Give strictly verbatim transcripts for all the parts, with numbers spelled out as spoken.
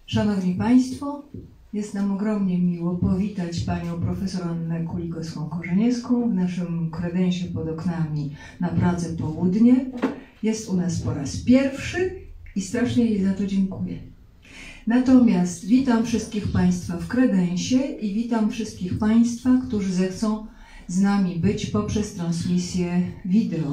Szanowni Państwo, jest nam ogromnie miło powitać Panią profesor Annę Kuligowską-Korzeniewską w naszym kredensie pod oknami na Pradze Południe. Jest u nas po raz pierwszy i strasznie jej za to dziękuję. Natomiast witam wszystkich Państwa w kredensie i witam wszystkich Państwa, którzy zechcą z nami być poprzez transmisję wideo.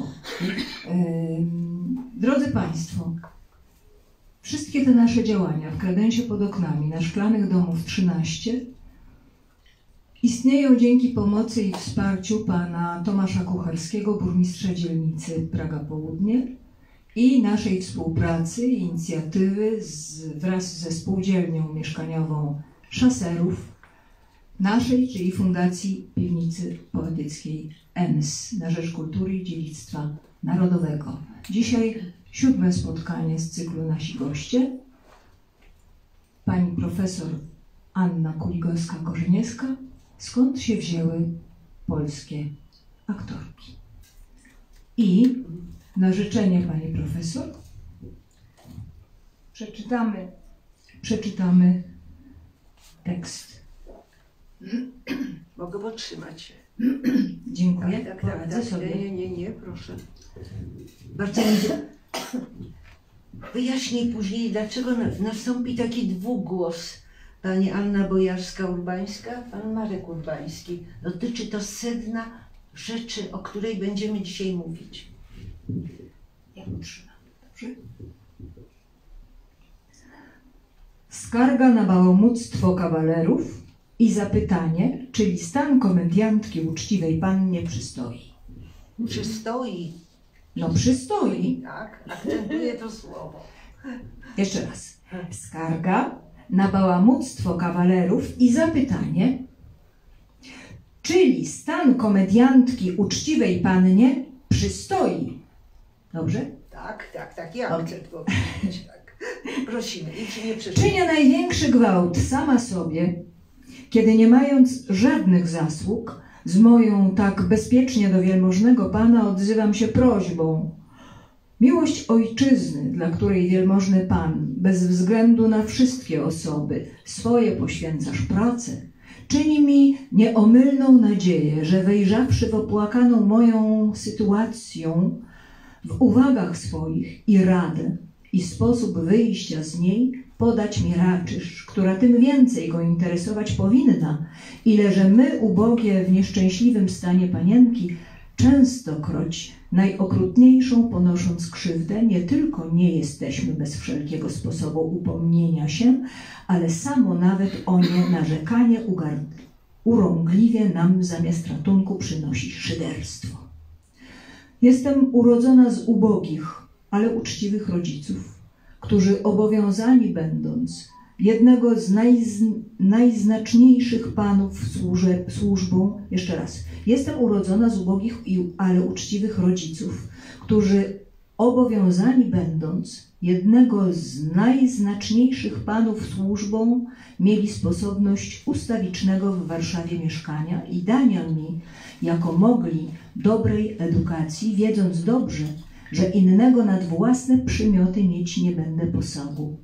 Drodzy Państwo, wszystkie te nasze działania w kredensie pod oknami na Szklanych Domów trzynaście istnieją dzięki pomocy i wsparciu pana Tomasza Kucharskiego, burmistrza dzielnicy Praga Południe, i naszej współpracy i inicjatywy z, wraz ze spółdzielnią mieszkaniową Szaserów, naszej, czyli Fundacji Piwnicy Poetyckiej E M S na rzecz kultury i dziedzictwa narodowego. Dzisiaj siódme spotkanie z cyklu Nasi goście. Pani profesor Anna Kuligowska-Korzeniewska. Skąd się wzięły polskie aktorki? I na życzenie pani profesor przeczytamy, przeczytamy tekst. Mogę potrzymać się. Dziękuję. Tak, tak, tak, tak. Sobie. Nie, nie, nie, proszę. Bardzo mi wyjaśnij później, dlaczego nastąpi taki dwugłos. Pani Anna Bojarska-Urbańska, pan Marek Urbański. Dotyczy to sedna rzeczy, o której będziemy dzisiaj mówić. Ja potrzymam. Dobrze? Skarga na bałomuctwo kawalerów i zapytanie, czyli stan komediantki uczciwej pannie przystoi. Przystoi. No przystoi. Tak, akcentuję to słowo. Jeszcze raz. Skarga na bałamuctwo kawalerów i zapytanie, czyli stan komediantki uczciwej pannie przystoi. Dobrze? Tak, tak, tak, ja akcent powiedzieć, tak. Prosimy, i nie przeszkadza. Czynię największy gwałt sama sobie, kiedy nie mając żadnych zasług, z moją tak bezpiecznie do wielmożnego Pana odzywam się prośbą. Miłość ojczyzny, dla której wielmożny Pan, bez względu na wszystkie osoby, swoje poświęcasz pracę, czyni mi nieomylną nadzieję, że wejrzawszy w opłakaną moją sytuacją, w uwagach swoich i radę i sposób wyjścia z niej podać mi raczysz, która tym więcej go interesować powinna, ile że my, ubogie w nieszczęśliwym stanie panienki, częstokroć najokrutniejszą ponosząc krzywdę, nie tylko nie jesteśmy bez wszelkiego sposobu upomnienia się, ale samo nawet o nie narzekanie urągliwie nam zamiast ratunku przynosi szyderstwo. Jestem urodzona z ubogich, ale uczciwych rodziców, którzy obowiązani będąc jednego z najz, najznaczniejszych panów służę, służbą, jeszcze raz, jestem urodzona z ubogich, ale uczciwych rodziców, którzy obowiązani będąc jednego z najznaczniejszych panów służbą mieli sposobność ustawicznego w Warszawie mieszkania i dania mi, jako mogli, dobrej edukacji, wiedząc dobrze, że innego nad własne przymioty mieć nie będę posagu.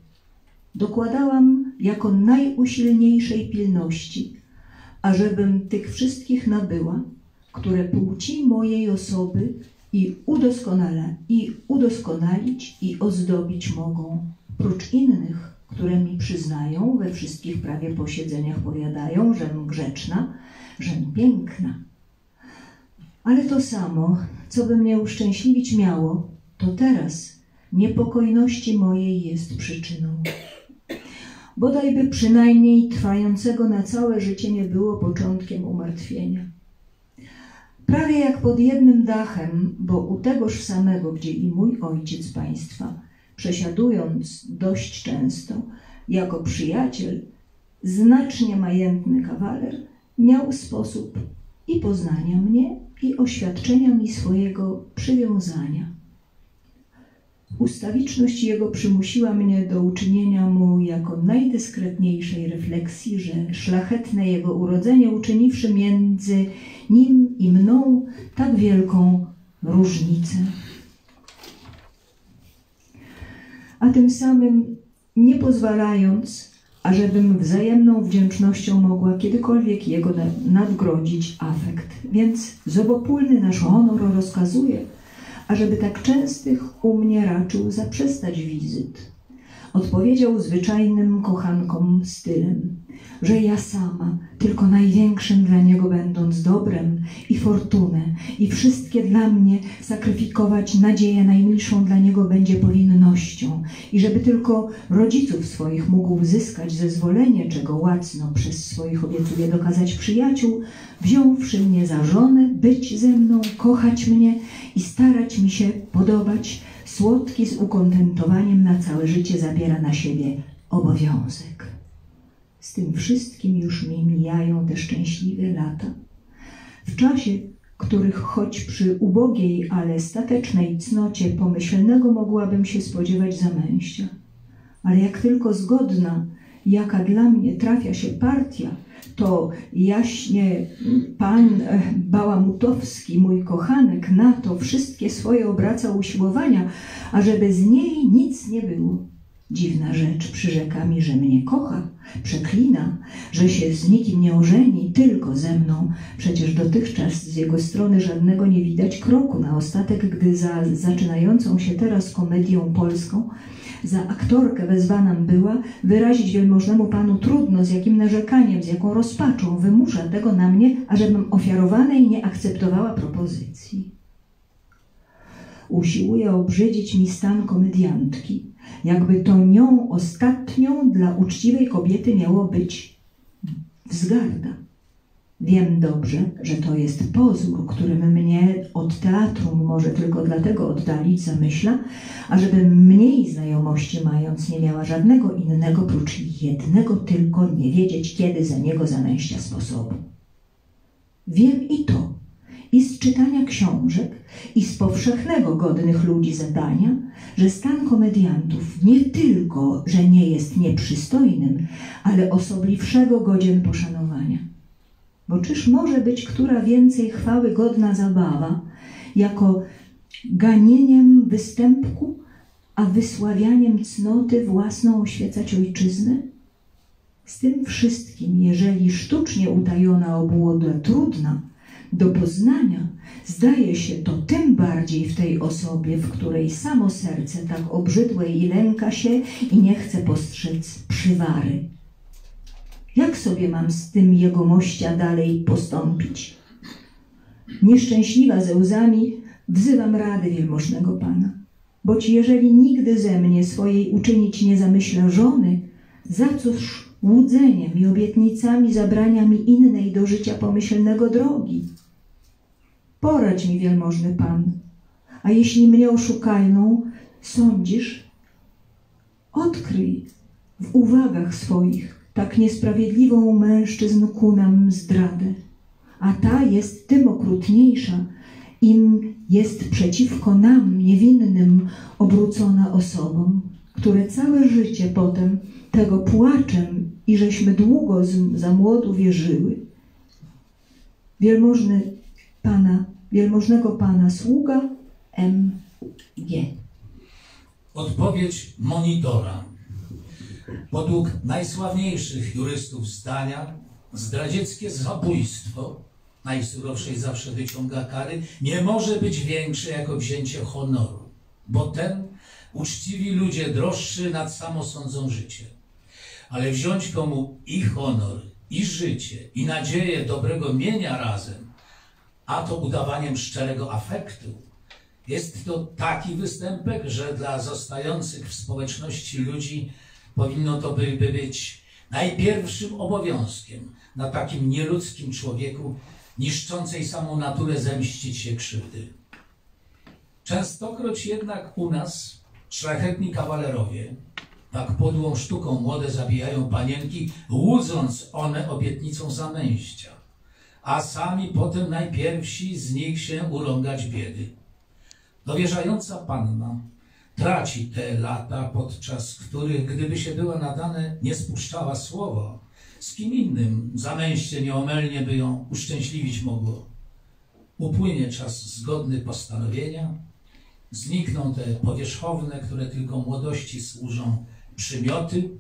Dokładałam jako najusilniejszej pilności, ażebym tych wszystkich nabyła, które płci mojej osoby i, udoskonale, i udoskonalić i ozdobić mogą, prócz innych, które mi przyznają, we wszystkich prawie posiedzeniach powiadają, żem grzeczna, żem piękna. Ale to samo, co by mnie uszczęśliwić miało, to teraz niepokojności mojej jest przyczyną. Bodajby przynajmniej trwającego na całe życie nie było początkiem umartwienia. Prawie jak pod jednym dachem, bo u tegoż samego, gdzie i mój ojciec państwa, przesiadując dość często, jako przyjaciel, znacznie majętny kawaler, miał sposób i poznania mnie, i oświadczenia mi swojego przywiązania. Ustawiczność jego przymusiła mnie do uczynienia mu jako najdyskretniejszej refleksji, że szlachetne jego urodzenie uczyniwszy między nim i mną tak wielką różnicę. A tym samym nie pozwalając, ażebym wzajemną wdzięcznością mogła kiedykolwiek jego nadgrodzić afekt. Więc zobopólny nasz honor rozkazuje, ażeby tak częstych u mnie raczył zaprzestać wizyt. Odpowiedział zwyczajnym kochankom stylem, że ja sama, tylko największym dla niego będąc dobrem i fortunę i wszystkie dla mnie sakryfikować nadzieję najmilszą dla niego będzie powinnością i żeby tylko rodziców swoich mógł zyskać zezwolenie, czego łacno przez swoich obiecuje dokazać przyjaciół, wziąwszy mnie za żonę, być ze mną, kochać mnie i starać mi się podobać, słodki z ukontentowaniem na całe życie zabiera na siebie obowiązek. Z tym wszystkim już mi mijają te szczęśliwe lata. W czasie, których choć przy ubogiej, ale statecznej cnocie pomyślnego mogłabym się spodziewać zamęścia. Ale jak tylko zgodna, jaka dla mnie trafia się partia, to jaśnie pan Bałamutowski, mój kochanek, na to wszystkie swoje obraca usiłowania, ażeby z niej nic nie było. Dziwna rzecz, przyrzeka mi, że mnie kocha, przeklina, że się z nikim nie ożeni, tylko ze mną. Przecież dotychczas z jego strony żadnego nie widać kroku. Na ostatek, gdy za zaczynającą się teraz komedią polską za aktorkę wezwanam była, wyrazić wielmożnemu panu trudno, z jakim narzekaniem, z jaką rozpaczą wymusza tego na mnie, ażebym ofiarowanej nie akceptowała propozycji. Usiłuje obrzydzić mi stan komediantki, jakby to nią ostatnią dla uczciwej kobiety miało być wzgarda. Wiem dobrze, że to jest pozór, którym mnie od teatrum może tylko dlatego oddalić zamyśla, ażebym mniej znajomości mając nie miała żadnego innego, prócz jednego tylko nie wiedzieć, kiedy za niego zamęścia sposobu. Wiem i to, i z czytania książek, i z powszechnego godnych ludzi zadania, że stan komediantów nie tylko, że nie jest nieprzystojnym, ale osobliwszego godzien poszanowania. Bo czyż może być która więcej chwały godna zabawa, jako ganieniem występku, a wysławianiem cnoty własną oświecać ojczyznę? Z tym wszystkim, jeżeli sztucznie utajona obłuda trudna do poznania, zdaje się to tym bardziej w tej osobie, w której samo serce tak obrzydłe i lęka się i nie chce postrzec przywary. Jak sobie mam z tym jegomościa dalej postąpić? Nieszczęśliwa ze łzami wzywam rady wielmożnego pana, boć jeżeli nigdy ze mnie swojej uczynić nie zamyśla żony, za cóż łudzeniem i obietnicami zabrania mi innej do życia pomyślnego drogi? Poradź mi, wielmożny pan, a jeśli mnie oszukają, sądzisz, odkryj w uwagach swoich tak niesprawiedliwą mężczyzn ku nam zdradę, a ta jest tym okrutniejsza, im jest przeciwko nam, niewinnym, obrócona osobom, które całe życie potem tego płaczem i żeśmy długo z, za młodu wierzyły. Wielmożny pana, wielmożnego pana sługa M G. Odpowiedź monitora. Według najsławniejszych jurystów zdania zdradzieckie zabójstwo, najsurowszej zawsze wyciąga kary, nie może być większe jako wzięcie honoru, bo ten uczciwi ludzie droższy nad samo sądzą życie. Ale wziąć komu i honor, i życie, i nadzieję dobrego mienia razem, a to udawaniem szczerego afektu, jest to taki występek, że dla zostających w społeczności ludzi powinno to by, by być najpierwszym obowiązkiem na takim nieludzkim człowieku, niszczącej samą naturę zemścić się krzywdy. Częstokroć jednak u nas szlachetni kawalerowie tak podłą sztuką młode zabijają panienki, łudząc one obietnicą zamęścia, a sami potem najpierwsi z nich się urągać biedy. Dowierzająca panna traci te lata, podczas których, gdyby się była nadane, nie spuszczała słowa, z kim innym zamęście nieomylnie by ją uszczęśliwić mogło. Upłynie czas zgodny postanowienia, znikną te powierzchowne, które tylko młodości służą, przymioty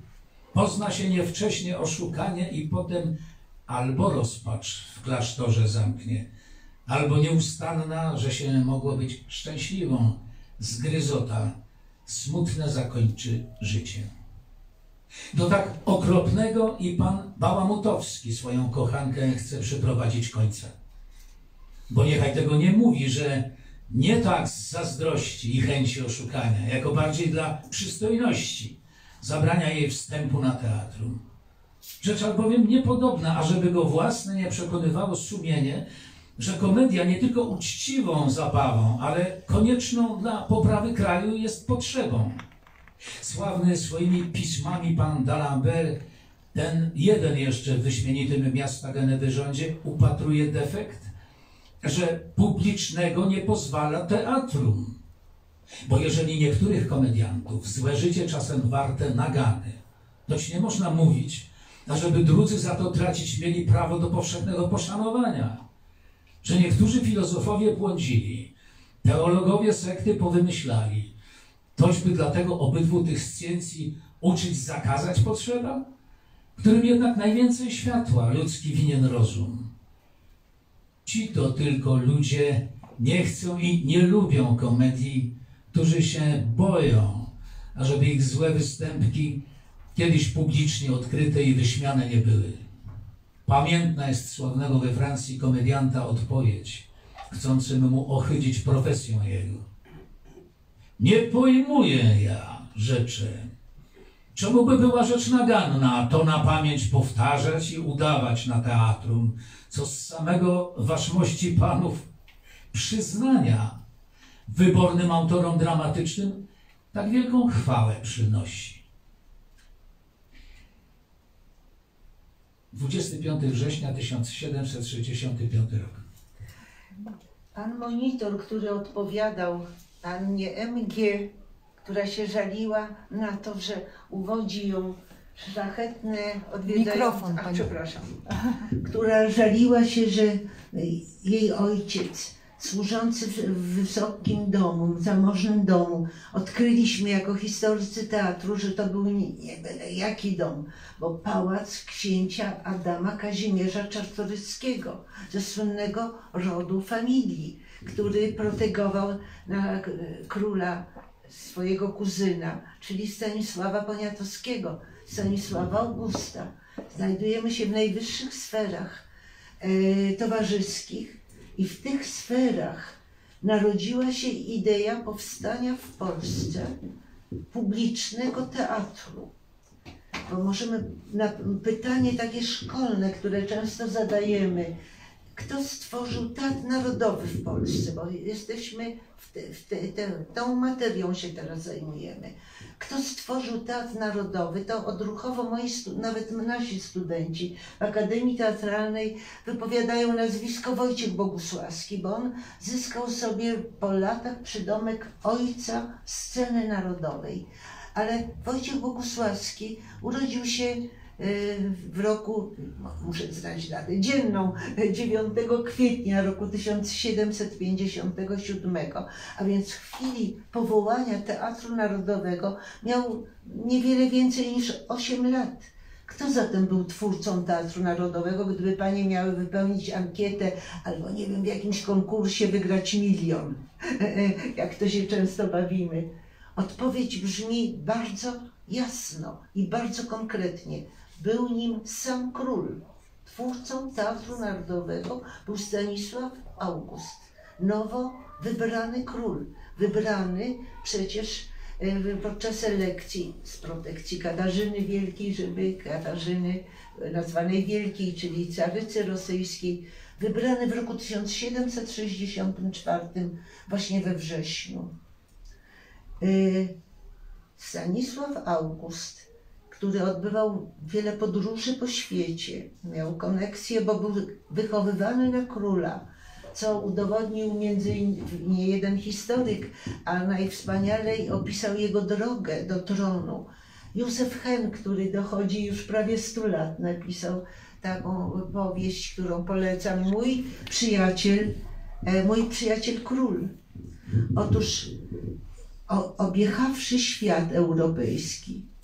Pozna się niewcześnie oszukanie i potem albo rozpacz w klasztorze zamknie, albo nieustanna, że się mogło być szczęśliwą, zgryzota, smutne zakończy życie. Do tak okropnego i pan Bałamutowski swoją kochankę chce przyprowadzić końca. Bo niechaj tego nie mówi, że nie tak z zazdrości i chęci oszukania, jako bardziej dla przystojności zabrania jej wstępu na teatrum. Rzecz albowiem niepodobna, ażeby go własne nie przekonywało sumienie, że komedia nie tylko uczciwą zabawą, ale konieczną dla poprawy kraju jest potrzebą. Sławny swoimi pismami pan D'Alembert, ten jeden jeszcze w wyśmienitym miasta Genewy rządzie, upatruje defekt, że publicznego nie pozwala teatrum. Bo jeżeli niektórych komediantów złe życie czasem warte nagany, toć nie można mówić, ażeby drudzy za to tracić mieli prawo do powszechnego poszanowania. Że niektórzy filozofowie błądzili, teologowie sekty powymyślali, toćby dlatego obydwu tych scjencji uczyć zakazać potrzeba, którym jednak najwięcej światła ludzki winien rozum. Ci to tylko ludzie nie chcą i nie lubią komedii, którzy się boją, ażeby ich złe występki kiedyś publicznie odkryte i wyśmiane nie były. Pamiętna jest sławnego we Francji komedianta odpowiedź, chcącym mu ochydzić profesję jego. Nie pojmuję ja, rzeczy, czemu by była rzecz naganna, to na pamięć powtarzać i udawać na teatrum, co z samego waszmości panów przyznania wybornym autorom dramatycznym tak wielką chwałę przynosi. dwudziestego piątego września tysiąc siedemset sześćdziesiąty piąty rok. Pan monitor, który odpowiadał pannie M G, która się żaliła na to, że uwodzi ją szlachetne odwiedzające... Mikrofon, Ach, pani. przepraszam. Która żaliła się, że jej ojciec, służący w wysokim domu, w zamożnym domu, odkryliśmy jako historycy teatru, że to był nie, nie byle jaki dom, bo pałac księcia Adama Kazimierza Czartoryskiego, ze słynnego rodu familii, który protegował na króla swojego kuzyna, czyli Stanisława Poniatowskiego, Stanisława Augusta. Znajdujemy się w najwyższych sferach e, towarzyskich i w tych sferach narodziła się idea powstania w Polsce publicznego teatru. Bo możemy na pytanie takie szkolne, które często zadajemy, kto stworzył teatr narodowy w Polsce, bo jesteśmy, w te, w te, te, tą materią się teraz zajmujemy. Kto stworzył teatr narodowy, to odruchowo moi, nawet nasi studenci w Akademii Teatralnej wypowiadają nazwisko Wojciech Bogusławski, bo on zyskał sobie po latach przydomek ojca sceny narodowej. Ale Wojciech Bogusławski urodził się w roku, muszę znać datę dzienną, dziewiątego kwietnia roku tysiąc siedemset pięćdziesiątego siódmego, a więc w chwili powołania Teatru Narodowego miał niewiele więcej niż osiem lat. Kto zatem był twórcą Teatru Narodowego, gdyby panie miały wypełnić ankietę albo nie wiem, w jakimś konkursie wygrać milion, jak to się często bawimy? Odpowiedź brzmi bardzo jasno i bardzo konkretnie. Był nim sam król. Twórcą Teatru Narodowego był Stanisław August, nowo wybrany król. Wybrany przecież podczas elekcji z protekcji Katarzyny Wielkiej, żeby Katarzyny nazwanej Wielkiej, czyli carycy rosyjskiej, wybrany w roku tysiąc siedemset sześćdziesiątym czwartym, właśnie we wrześniu. Stanisław August, który odbywał wiele podróży po świecie, miał koneksję, bo był wychowywany na króla, co udowodnił między innymi jeden historyk, a najwspanialej opisał jego drogę do tronu. Józef Hen, który dochodzi już prawie stu lat, napisał taką powieść, którą polecam. Mój przyjaciel, mój przyjaciel król. Otóż o, objechawszy świat europejski,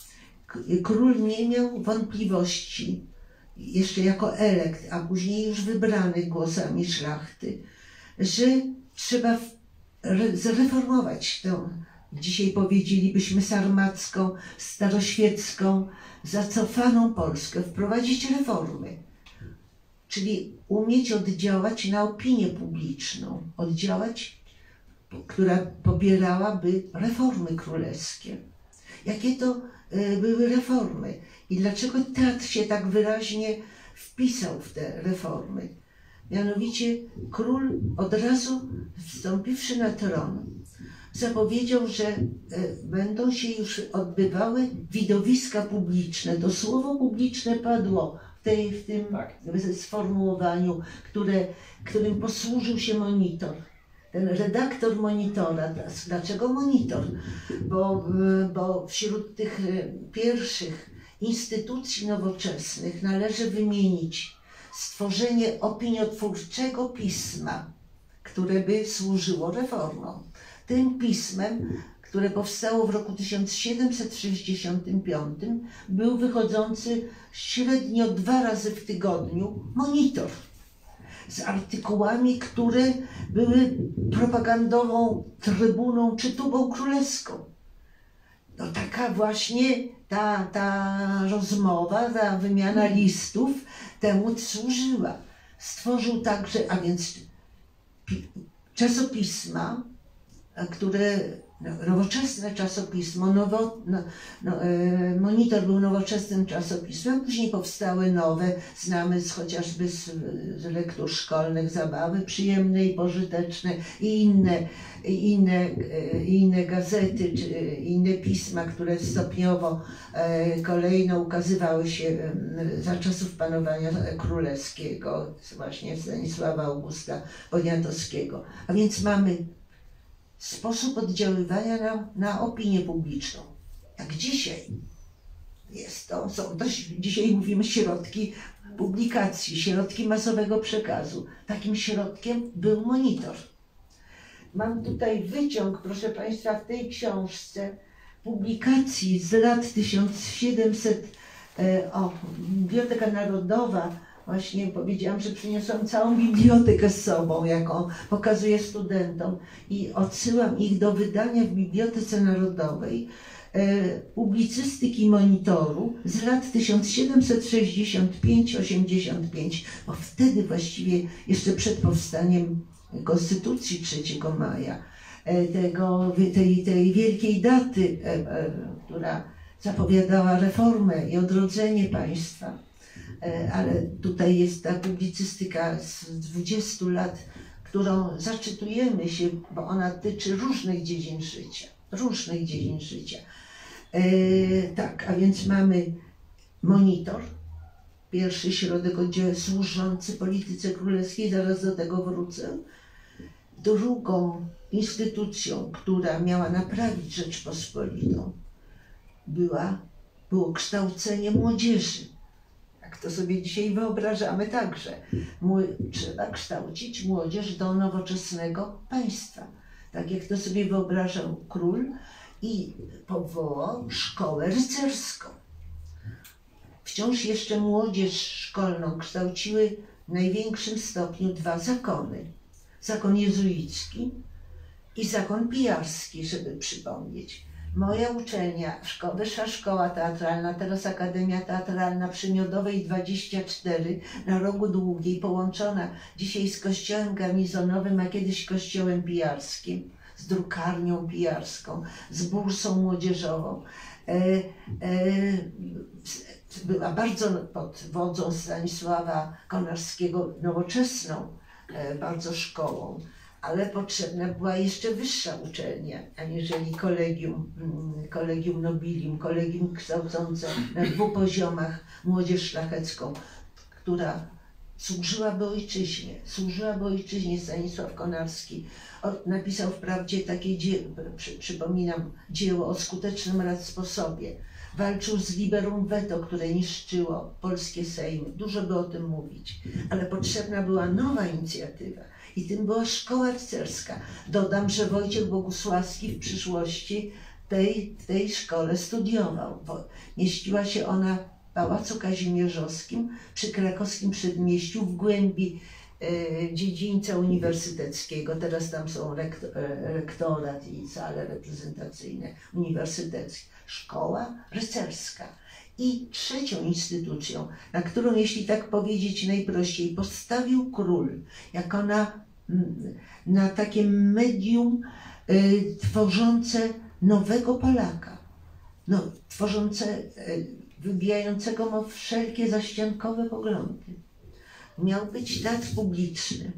król nie miał wątpliwości, jeszcze jako elekt, a później już wybrany głosami szlachty, że trzeba zreformować tę, dzisiaj powiedzielibyśmy sarmacką, staroświecką, zacofaną Polskę, wprowadzić reformy, czyli umieć oddziałać na opinię publiczną, oddziałać, która popierałaby reformy królewskie. Jakie to były reformy i dlaczego teatr się tak wyraźnie wpisał w te reformy? Mianowicie król od razu wstąpiwszy na tron zapowiedział, że będą się już odbywały widowiska publiczne. To słowo publiczne padło w, tej, w tym tak. sformułowaniu, które, którym posłużył się Monitor. Ten redaktor Monitora. Dlaczego Monitor? Bo, bo wśród tych pierwszych instytucji nowoczesnych należy wymienić stworzenie opiniotwórczego pisma, które by służyło reformom. Tym pismem, które powstało w roku tysiąc siedemset sześćdziesiątym piątym, był wychodzący średnio dwa razy w tygodniu Monitor. Z artykułami, które były propagandową trybuną czy tubą królewską. No taka właśnie ta, ta rozmowa, ta wymiana listów temu służyła. Stworzył także, a więc czasopisma, które, no, nowoczesne czasopismo, nowo, no, no, e, Monitor był nowoczesnym czasopismem, później powstały nowe, znamy z, chociażby z, z lektur szkolnych, zabawy przyjemne i pożyteczne i inne, i inne, e, inne gazety, czy inne pisma, które stopniowo e, kolejno ukazywały się e, za czasów panowania królewskiego, właśnie Stanisława Augusta Poniatowskiego. A więc mamy sposób oddziaływania na, na opinię publiczną. Jak dzisiaj jest to, są to, dzisiaj mówimy środki publikacji, środki masowego przekazu. Takim środkiem był Monitor. Mam tutaj wyciąg, proszę Państwa, w tej książce publikacji z lat tysiąc siedemset, e, o, Biblioteka Narodowa. Właśnie powiedziałam, że przyniosłam całą bibliotekę z sobą, jaką pokazuję studentom i odsyłam ich do wydania w Bibliotece Narodowej e, publicystyki Monitoru z lat tysiąc siedemset sześćdziesiąt pięć do osiemdziesiąt pięć, bo wtedy właściwie jeszcze przed powstaniem Konstytucji trzeciego maja, e, tego, tej, tej wielkiej daty, e, e, która zapowiadała reformę i odrodzenie państwa. Ale tutaj jest ta publicystyka z dwudziestu lat, którą zaczytujemy się, bo ona tyczy różnych dziedzin życia, różnych dziedzin życia. E, tak, a więc mamy Monitor, pierwszy środek oddziału służący polityce królewskiej, zaraz do tego wrócę. Drugą instytucją, która miała naprawić Rzeczpospolitą, była, było kształcenie młodzieży. Jak to sobie dzisiaj wyobrażamy także. Trzeba kształcić młodzież do nowoczesnego państwa. Tak jak to sobie wyobrażał król i powołał szkołę rycerską. Wciąż jeszcze młodzież szkolną kształciły w największym stopniu dwa zakony. Zakon jezuicki i zakon pijarski, żeby przypomnieć. Moja uczelnia, szko Wyższa Szkoła Teatralna, teraz Akademia Teatralna przy Miodowej dwadzieścia cztery na Rogu Długiej, połączona dzisiaj z kościołem garnizonowym, a kiedyś kościołem pijarskim, z drukarnią pijarską, z bursą młodzieżową. E, e, była bardzo pod wodzą Stanisława Konarskiego nowoczesną e, bardzo szkołą. Ale potrzebna była jeszcze wyższa uczelnia, aniżeli kolegium, kolegium nobilium, kolegium kształcące na dwóch poziomach młodzież szlachecką, która służyłaby ojczyźnie, służyłaby ojczyźnie. Stanisław Konarski napisał wprawdzie takie dzieło, przy, przypominam, dzieło o skutecznym sposobie. Walczył z liberum veto, które niszczyło polskie sejmy. Dużo by o tym mówić, ale potrzebna była nowa inicjatywa. I tym była szkoła rycerska. Dodam, że Wojciech Bogusławski w przyszłości tej, w tej szkole studiował. Bo mieściła się ona w Pałacu Kazimierzowskim przy krakowskim przedmieściu w głębi e, dziedzińca uniwersyteckiego. Teraz tam są rektor, e, rektorat i sale reprezentacyjne uniwersyteckie. Szkoła rycerska. I trzecią instytucją, na którą, jeśli tak powiedzieć najprościej, postawił król, jako na, na takie medium y, tworzące nowego Polaka, no, tworzące, y, wybijającego mu wszelkie zaściankowe poglądy. Miał być teatr publiczny.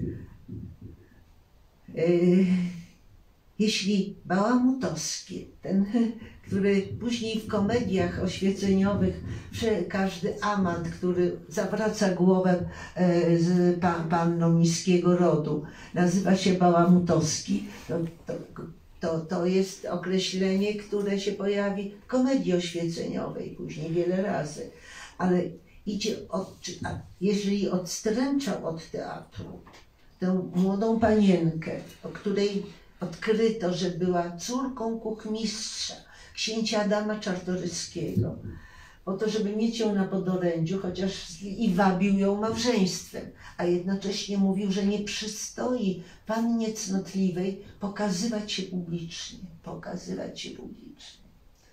Y, Jeśli Bałamutowski, ten, który później w komediach oświeceniowych, każdy amant, który zawraca głowę z pan, panną niskiego rodu, nazywa się Bałamutowski, to, to, to, to jest określenie, które się pojawi w komedii oświeceniowej później wiele razy. Ale idzie od, jeżeli odstręczał od teatru tę młodą panienkę, o której odkryto, że była córką kuchmistrza, księcia Adama Czartoryskiego, po to, żeby mieć ją na podorędziu, chociaż i wabił ją małżeństwem, a jednocześnie mówił, że nie przystoi pannie cnotliwej pokazywać się publicznie, pokazywać się publicznie.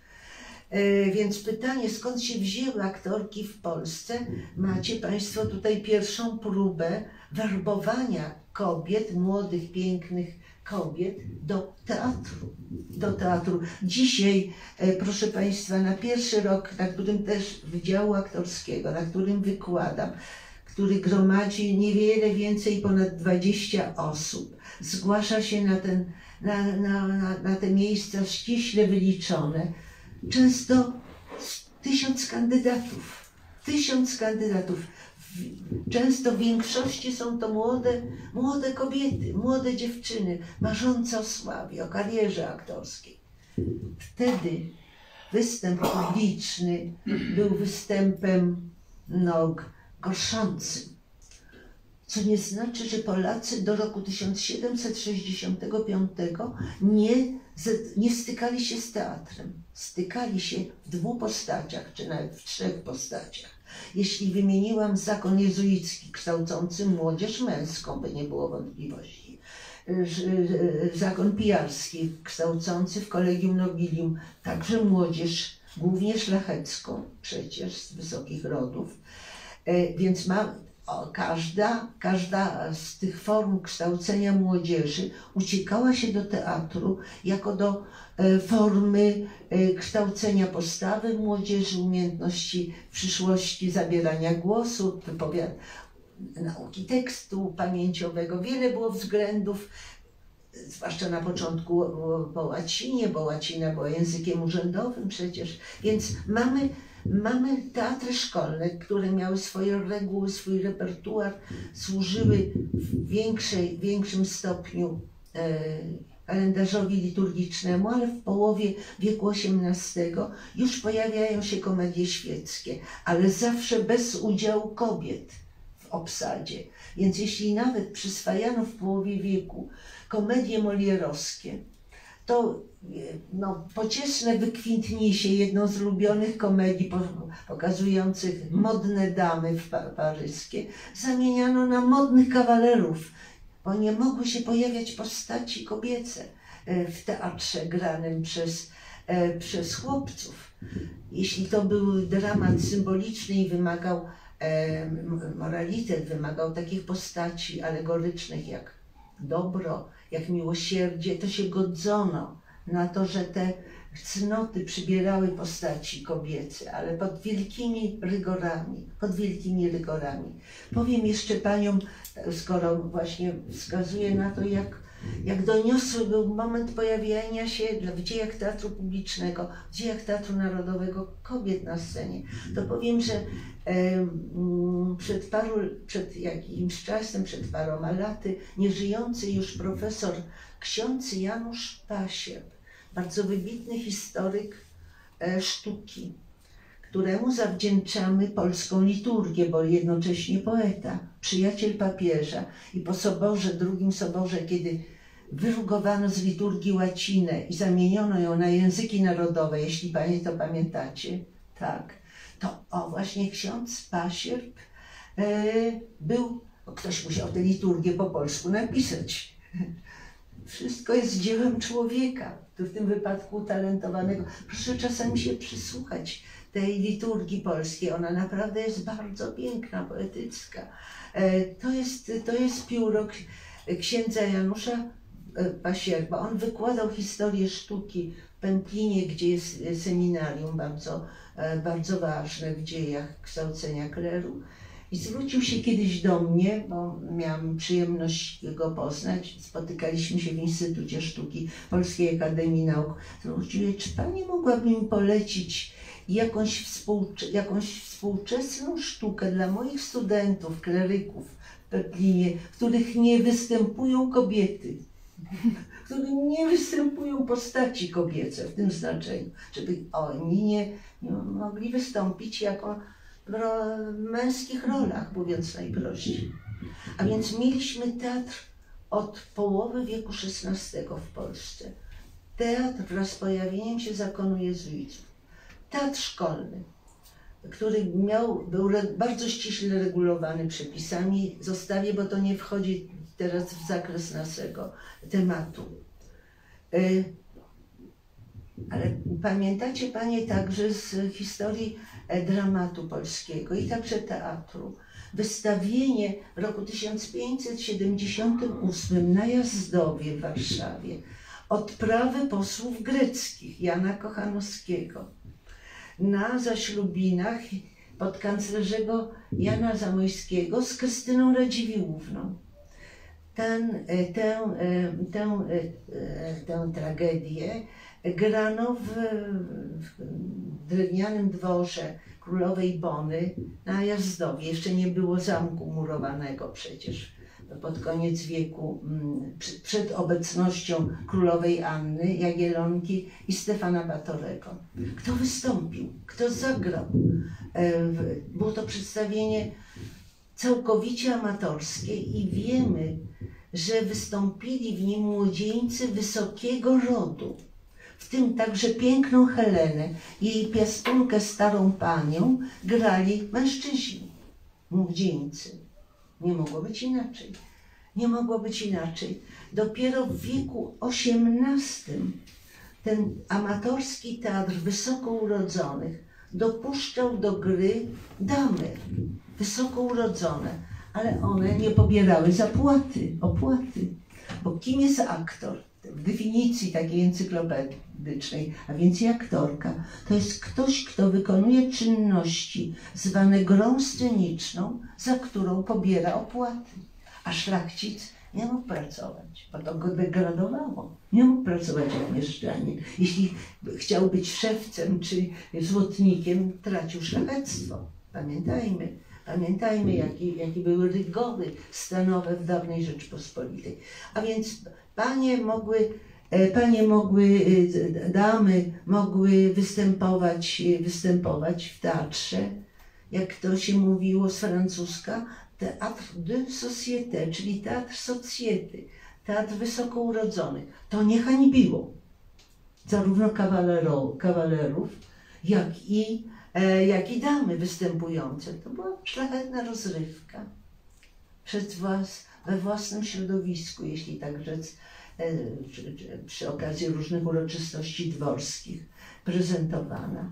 E, więc pytanie, skąd się wzięły aktorki w Polsce? Macie Państwo tutaj pierwszą próbę werbowania kobiet, młodych, pięknych kobiet do teatru. Do teatru. Dzisiaj, e, proszę Państwa, na pierwszy rok, na którym też Wydziału Aktorskiego, na którym wykładam, który gromadzi niewiele więcej ponad dwadzieścia osób, zgłasza się na, ten, na, na, na, na te miejsca ściśle wyliczone, często tysiąc kandydatów. Tysiąc kandydatów. Często w większości są to młode, młode kobiety, młode dziewczyny, marzące o sławie, o karierze aktorskiej. Wtedy występ publiczny był występem no, gorszącym. Co nie znaczy, że Polacy do roku tysiąc siedemset sześćdziesiątego piątego nie, nie stykali się z teatrem. Stykali się w dwóch postaciach, czy nawet w trzech postaciach. Jeśli wymieniłam zakon jezuicki kształcący młodzież męską, by nie było wątpliwości, zakon pijarski kształcący w Collegium Nobilium także młodzież, głównie szlachecką przecież z wysokich rodów, więc ma, o, każda, każda z tych form kształcenia młodzieży uciekała się do teatru jako do e, formy e, kształcenia postawy młodzieży, umiejętności w przyszłości zabierania głosu, wypowiad, nauki tekstu pamięciowego. Wiele było względów, zwłaszcza na początku po łacinie, bo łacina była językiem urzędowym przecież, więc mamy Mamy teatry szkolne, które miały swoje reguły, swój repertuar, służyły w większej, większym stopniu e, kalendarzowi liturgicznemu, ale w połowie wieku osiemnastego już pojawiają się komedie świeckie, ale zawsze bez udziału kobiet w obsadzie. Więc jeśli nawet przyswajano w połowie wieku komedie molierowskie, to no, pocieszne wykwintnisie, jedną z ulubionych komedii pokazujących modne damy w paryskie, zamieniano na modnych kawalerów, bo nie mogły się pojawiać postaci kobiece w teatrze granym przez, przez chłopców. Jeśli to był dramat symboliczny i wymagał moralitet, wymagał takich postaci alegorycznych jak dobro, jak miłosierdzie, to się godzono na to, że te cnoty przybierały postaci kobiece, ale pod wielkimi rygorami, pod wielkimi rygorami. Powiem jeszcze paniom, skoro właśnie wskazuję na to, jak, jak doniosły był moment pojawiania się w dziejach teatru publicznego, w dziejach Teatru Narodowego kobiet na scenie, to powiem, że e, przed, paru, przed jakimś czasem, przed paroma laty, nieżyjący już profesor ksiądz Janusz Pasieb, bardzo wybitny historyk e, sztuki, któremu zawdzięczamy polską liturgię, bo jednocześnie poeta, przyjaciel papieża. I po soborze, drugim soborze, kiedy wyrugowano z liturgii łacinę i zamieniono ją na języki narodowe, jeśli panie to pamiętacie, tak, to o właśnie ksiądz Pasierb e, był, ktoś musiał tę liturgię po polsku napisać. Wszystko jest dziełem człowieka, tu w tym wypadku utalentowanego. Proszę czasami się przysłuchać tej liturgii polskiej, ona naprawdę jest bardzo piękna, poetycka. E, to jest, to jest pióro księdza Janusza Pasierba. On wykładał historię sztuki w Pęplinie, gdzie jest seminarium bardzo, bardzo ważne w dziejach kształcenia kleru. I zwrócił się kiedyś do mnie, bo miałam przyjemność go poznać. Spotykaliśmy się w Instytucie Sztuki Polskiej Akademii Nauk. Zwrócił się, czy pani mogłaby mi polecić jakąś, współcze jakąś współczesną sztukę dla moich studentów, kleryków w Pęplinie, w których nie występują kobiety, w których nie występują postaci kobiece w tym znaczeniu, żeby oni nie, nie mogli wystąpić jako w ro męskich rolach, mówiąc najprościej. A więc mieliśmy teatr od połowy wieku szesnastego w Polsce. Teatr wraz z pojawieniem się zakonu jezuitów. Teatr szkolny, który miał, był bardzo ściśle regulowany przepisami. Zostawię, bo to nie wchodzi teraz w zakres naszego tematu. Ale pamiętacie panie także z historii dramatu polskiego i także teatru. Wystawienie w roku tysiąc pięćset siedemdziesiątym ósmym na Jazdowie w Warszawie odprawy posłów greckich Jana Kochanowskiego na zaślubinach podkanclerzego Jana Zamojskiego z Krystyną Radziwiłłówną. Ten, tę, tę, tę tragedię grano w, w drewnianym dworze królowej Bony na Jazdowie. Jeszcze nie było zamku murowanego przecież pod koniec wieku, przed obecnością królowej Anny Jagiellonki i Stefana Batorego. Kto wystąpił? Kto zagrał? Było to przedstawienie całkowicie amatorskie i wiemy, że wystąpili w nim młodzieńcy wysokiego rodu, w tym także piękną Helenę i jej piastunkę starą panią grali mężczyźni, młodzieńcy. Nie mogło być inaczej. Nie mogło być inaczej. Dopiero w wieku osiemnastym ten amatorski teatr wysoko urodzonych dopuszczał do gry damy wysoko urodzone, ale one nie pobierały zapłaty, opłaty. Bo kim jest aktor? W definicji takiej encyklopedycznej, a więc i aktorka, to jest ktoś, kto wykonuje czynności zwane grą sceniczną, za którą pobiera opłaty. A szlachcic nie mógł pracować, bo to go degradowało. Nie mógł pracować jak mieszczanin. Jeśli chciał być szewcem czy złotnikiem, tracił szlachectwo. Pamiętajmy. Pamiętajmy, jakie, jakie były rygory stanowe w dawnej Rzeczypospolitej. A więc panie mogły, panie mogły, damy mogły występować, występować w teatrze, jak to się mówiło z francuska, teatr de société, czyli teatr socjety, teatr wysoko urodzonych. To nie hańbiło zarówno kawalero, kawalerów, jak i jak i damy występujące. To była szlachetna rozrywka przed włas, we własnym środowisku, jeśli tak rzec, przy, przy okazji różnych uroczystości dworskich prezentowana.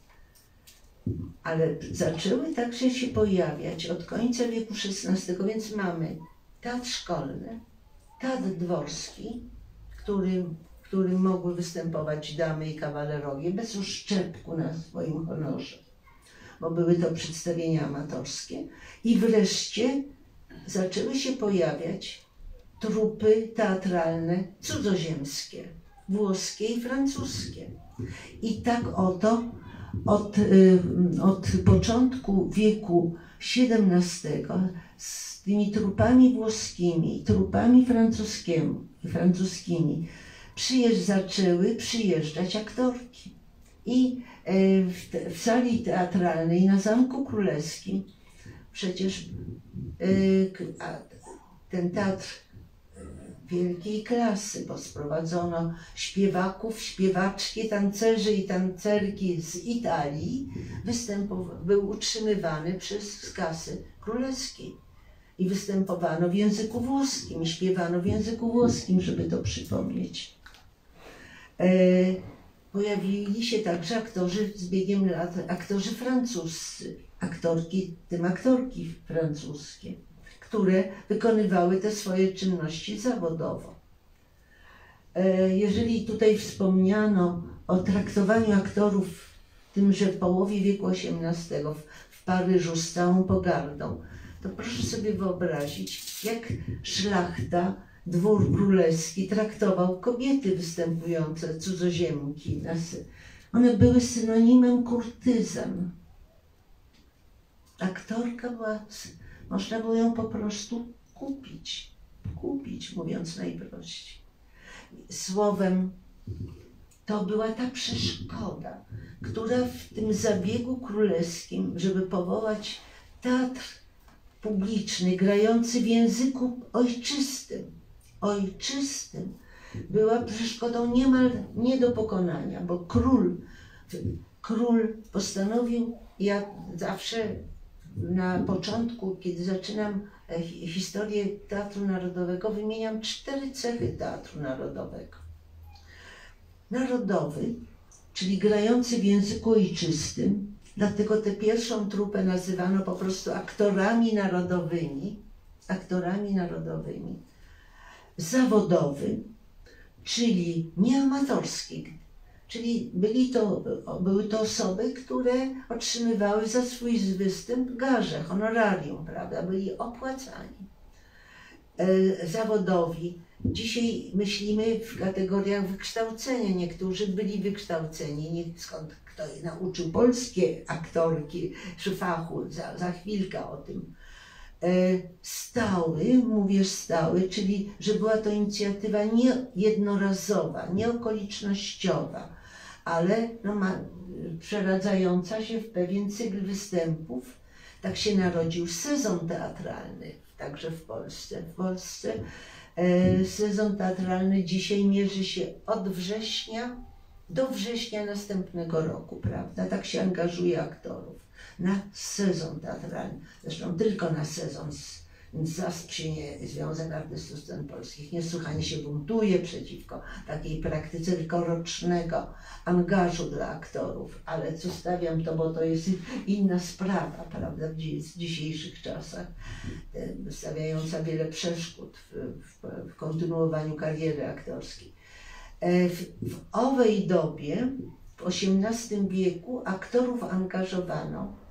Ale zaczęły także się pojawiać od końca wieku szesnastego, więc mamy teatr szkolny, teatr dworski, w którym w którym mogły występować damy i kawalerowie bez uszczerbku na swoim honorze, bo były to przedstawienia amatorskie. I wreszcie zaczęły się pojawiać trupy teatralne cudzoziemskie, włoskie i francuskie. I tak oto od, od początku wieku siedemnastego z tymi trupami włoskimi, trupami francuskimi Przyjeżdż, zaczęły przyjeżdżać aktorki. I w, te, w sali teatralnej na Zamku Królewskim przecież ten teatr wielkiej klasy, bo sprowadzono śpiewaków, śpiewaczki, tancerzy i tancerki z Italii. Występow- był utrzymywany przez kasy królewskiej. I występowano w języku włoskim, śpiewano w języku włoskim, żeby to przypomnieć. E, pojawili się także aktorzy z biegiem lat, aktorzy francuscy, aktorki, w tym aktorki francuskie, które wykonywały te swoje czynności zawodowo. E, jeżeli tutaj wspomniano o traktowaniu aktorów tymże w połowie wieku osiemnastego w, w Paryżu z całą pogardą, to proszę sobie wyobrazić, jak szlachta, dwór królewski traktował kobiety występujące, cudzoziemki. One były synonimem kurtyzan. Aktorka była, można było ją po prostu kupić, kupić, mówiąc najprościej. Słowem, to była ta przeszkoda, która w tym zabiegu królewskim, żeby powołać teatr publiczny, grający w języku ojczystym, ojczystym, była przeszkodą niemal nie do pokonania, bo król, król postanowił, ja zawsze na początku, kiedy zaczynam historię Teatru Narodowego, wymieniam cztery cechy Teatru Narodowego. Narodowy, czyli grający w języku ojczystym, dlatego tę pierwszą trupę nazywano po prostu aktorami narodowymi, aktorami narodowymi. Zawodowy, czyli nieamatorski, czyli byli to, były to osoby, które otrzymywały za swój występ gaże, honorarium, prawda, byli opłacani. E, zawodowi. Dzisiaj myślimy w kategoriach wykształcenia. Niektórzy byli wykształceni, nie, skąd kto nauczył polskie aktorki czy fachu, za, za chwilkę o tym. E, stały, mówię stały, czyli że była to inicjatywa nie jednorazowa, nie okolicznościowa, ale no, ma, przeradzająca się w pewien cykl występów. Tak się narodził sezon teatralny, także w Polsce. W Polsce e, sezon teatralny dzisiaj mierzy się od września do września następnego roku, prawda? Tak się angażuje aktorów na sezon teatralny. Zresztą tylko na sezon. ZASP się nie, Związek Artystów Scen Polskich, niesłychanie się buntuje przeciwko takiej praktyce tylko rocznego angażu dla aktorów, ale zostawiam to, bo to jest inna sprawa, prawda, w dzisiejszych czasach, stawiająca wiele przeszkód w, w, w kontynuowaniu kariery aktorskiej. W, w owej dobie, w osiemnastym wieku, aktorów angażowano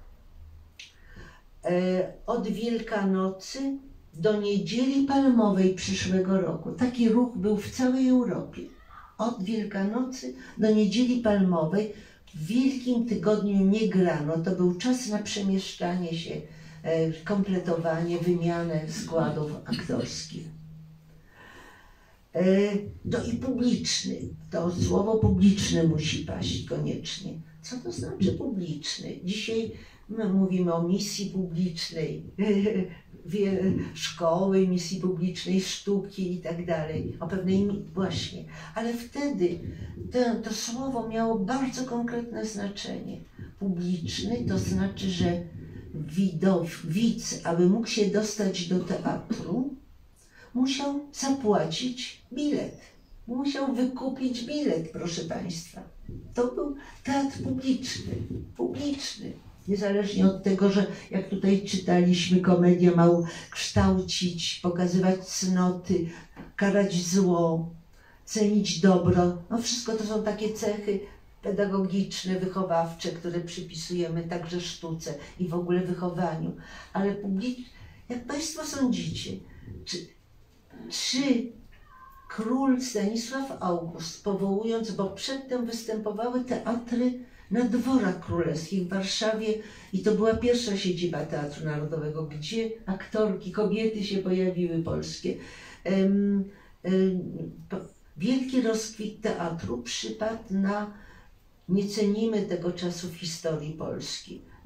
od Wielkanocy do Niedzieli Palmowej przyszłego roku. Taki ruch był w całej Europie. Od Wielkanocy do Niedzieli Palmowej w Wielkim Tygodniu nie grano. To był czas na przemieszczanie się, kompletowanie, wymianę składów aktorskich. No i publiczny. To słowo publiczny musi paść koniecznie. Co to znaczy publiczny? Dzisiaj my mówimy o misji publicznej, szkoły, misji publicznej, sztuki i tak dalej, o pewnej właśnie. Ale wtedy to, to słowo miało bardzo konkretne znaczenie. Publiczny to znaczy, że widow, widz, aby mógł się dostać do teatru, musiał zapłacić bilet. Musiał wykupić bilet, proszę Państwa. To był teatr publiczny, publiczny. Niezależnie od tego, że jak tutaj czytaliśmy, komedia ma kształcić, pokazywać cnoty, karać zło, cenić dobro. No wszystko to są takie cechy pedagogiczne, wychowawcze, które przypisujemy także sztuce i w ogóle wychowaniu. Ale publicznie, jak Państwo sądzicie, czy, czy król Stanisław August, powołując, bo przedtem występowały teatry na dworach królewskich w Warszawie i to była pierwsza siedziba Teatru Narodowego, gdzie aktorki, kobiety się pojawiły polskie. Um, um, wielki rozkwit teatru przypadł na, nie cenimy tego czasu w historii Polski,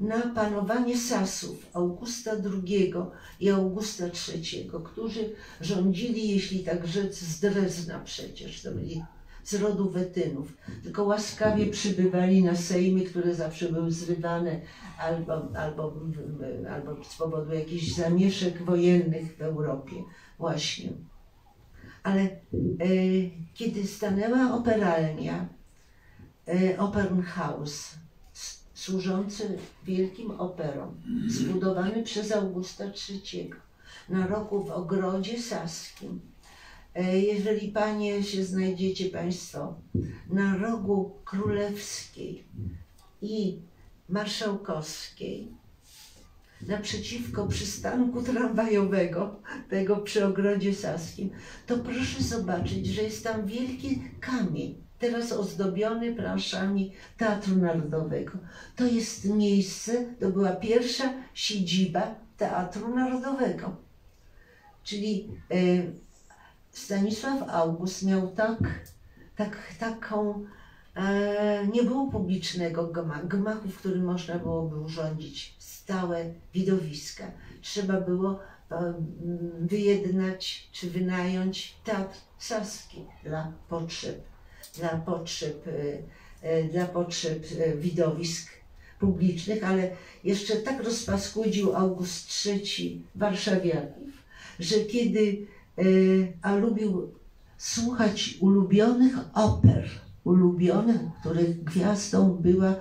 na panowanie Sasów, Augusta drugiego i Augusta trzeciego, którzy rządzili, jeśli tak rzec, z Drezna przecież, to byli z rodu Wetynów, tylko łaskawie przybywali na sejmy, które zawsze były zrywane albo, albo, albo z powodu jakichś zamieszek wojennych w Europie właśnie. Ale e, kiedy stanęła operalnia, e, Opernhaus, służący wielkim operom, zbudowany przez Augusta trzeciego na rogu w Ogrodzie Saskim. Jeżeli panie się znajdziecie państwo na rogu Królewskiej i Marszałkowskiej, naprzeciwko przystanku tramwajowego, tego przy Ogrodzie Saskim, to proszę zobaczyć, że jest tam wielki kamień, teraz ozdobiony planszami Teatru Narodowego. To jest miejsce, to była pierwsza siedziba Teatru Narodowego. Czyli e, Stanisław August miał tak, tak, taką, e, nie było publicznego gmachu, gmachu, w którym można byłoby urządzić stałe widowiska. Trzeba było e, wyjednać czy wynająć Teatr Saski dla potrzeb, dla potrzeb, e, e, dla potrzeb e, widowisk publicznych, ale jeszcze tak rozpaskudził August trzeci warszawiaków, że kiedy a lubił słuchać ulubionych oper, ulubionych, których gwiazdą była,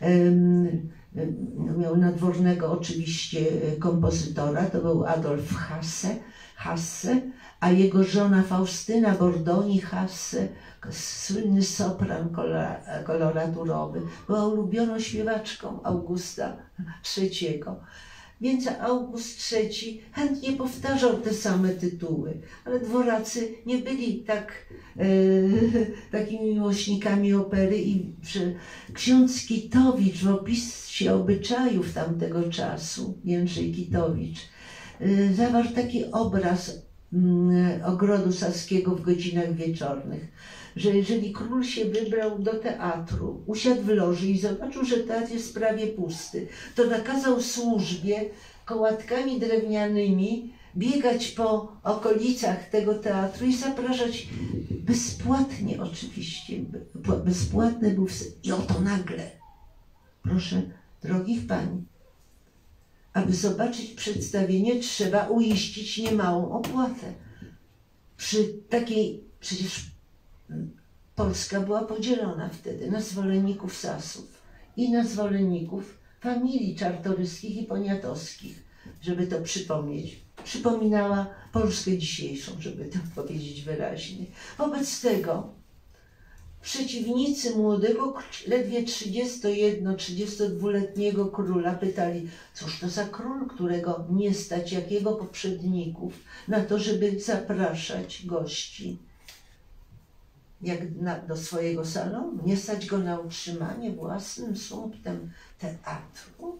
miał nadwornego oczywiście kompozytora, to był Adolf Hasse, Hasse, a jego żona Faustyna Bordoni Hasse, słynny sopran koloraturowy, była ulubioną śpiewaczką Augusta trzeciego. Więc August trzeci chętnie powtarzał te same tytuły, ale dworacy nie byli tak, e, takimi miłośnikami opery i że ksiądz Kitowicz w opisie obyczajów tamtego czasu, Jędrzej Kitowicz, e, zawarł taki obraz m, Ogrodu Saskiego w godzinach wieczornych, że jeżeli król się wybrał do teatru, usiadł w loży i zobaczył, że teatr jest prawie pusty, to nakazał służbie kołatkami drewnianymi biegać po okolicach tego teatru i zapraszać bezpłatnie oczywiście. Bezpłatny był i oto nagle, proszę drogich pań, aby zobaczyć przedstawienie, trzeba uiścić niemałą opłatę. Przy takiej, przecież Polska była podzielona wtedy na zwolenników Sasów i na zwolenników familii czartoryskich i poniatowskich, żeby to przypomnieć. Przypominała Polskę dzisiejszą, żeby to powiedzieć wyraźnie. Wobec tego przeciwnicy młodego, ledwie trzydziesto-jedno-, trzydziestodwuletniego króla pytali, cóż to za król, którego nie stać jak jego poprzedników na to, żeby zapraszać gości jak na, do swojego salonu, nie stać go na utrzymanie własnym sumptem teatru.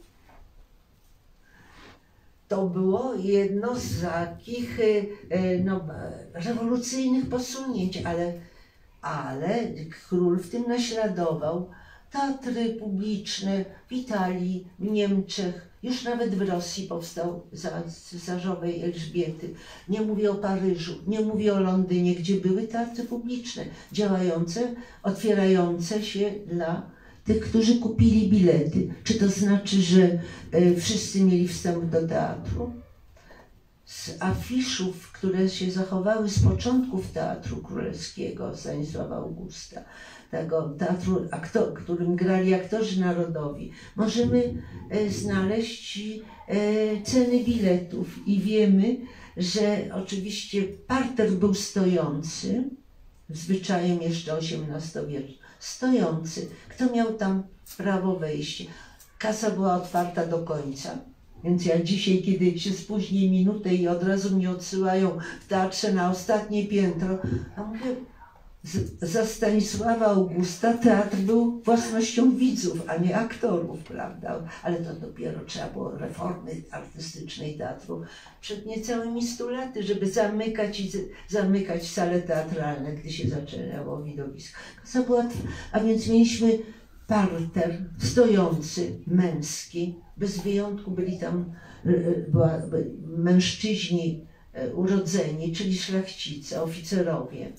To było jedno z takich no, rewolucyjnych posunięć, ale, ale król w tym naśladował. Teatry publiczne w Italii, w Niemczech, już nawet w Rosji powstał za cesarzowej Elżbiety. Nie mówię o Paryżu, nie mówię o Londynie, gdzie były teatry publiczne, działające, otwierające się dla tych, którzy kupili bilety. Czy to znaczy, że y, wszyscy mieli wstęp do teatru? Z afiszów, które się zachowały z początków Teatru Królewskiego Stanisława Augusta, tego teatru, aktor, którym grali aktorzy narodowi, możemy e, znaleźć e, ceny biletów i wiemy, że oczywiście parter był stojący, zwyczajem jeszcze osiemnastowiecznym, stojący. Kto miał tam prawo wejścia? Kasa była otwarta do końca. Więc ja dzisiaj, kiedy się spóźnię minutę i od razu mnie odsyłają w teatrze na ostatnie piętro, a mówię, za Stanisława Augusta teatr był własnością widzów, a nie aktorów, prawda? Ale to dopiero trzeba było reformy artystycznej teatru przed niecałymi stu laty, żeby zamykać i zamykać sale teatralne, gdy się zaczęło widowisko. A więc mieliśmy parter stojący, męski, bez wyjątku byli tam była, by, mężczyźni urodzeni, czyli szlachcice, oficerowie.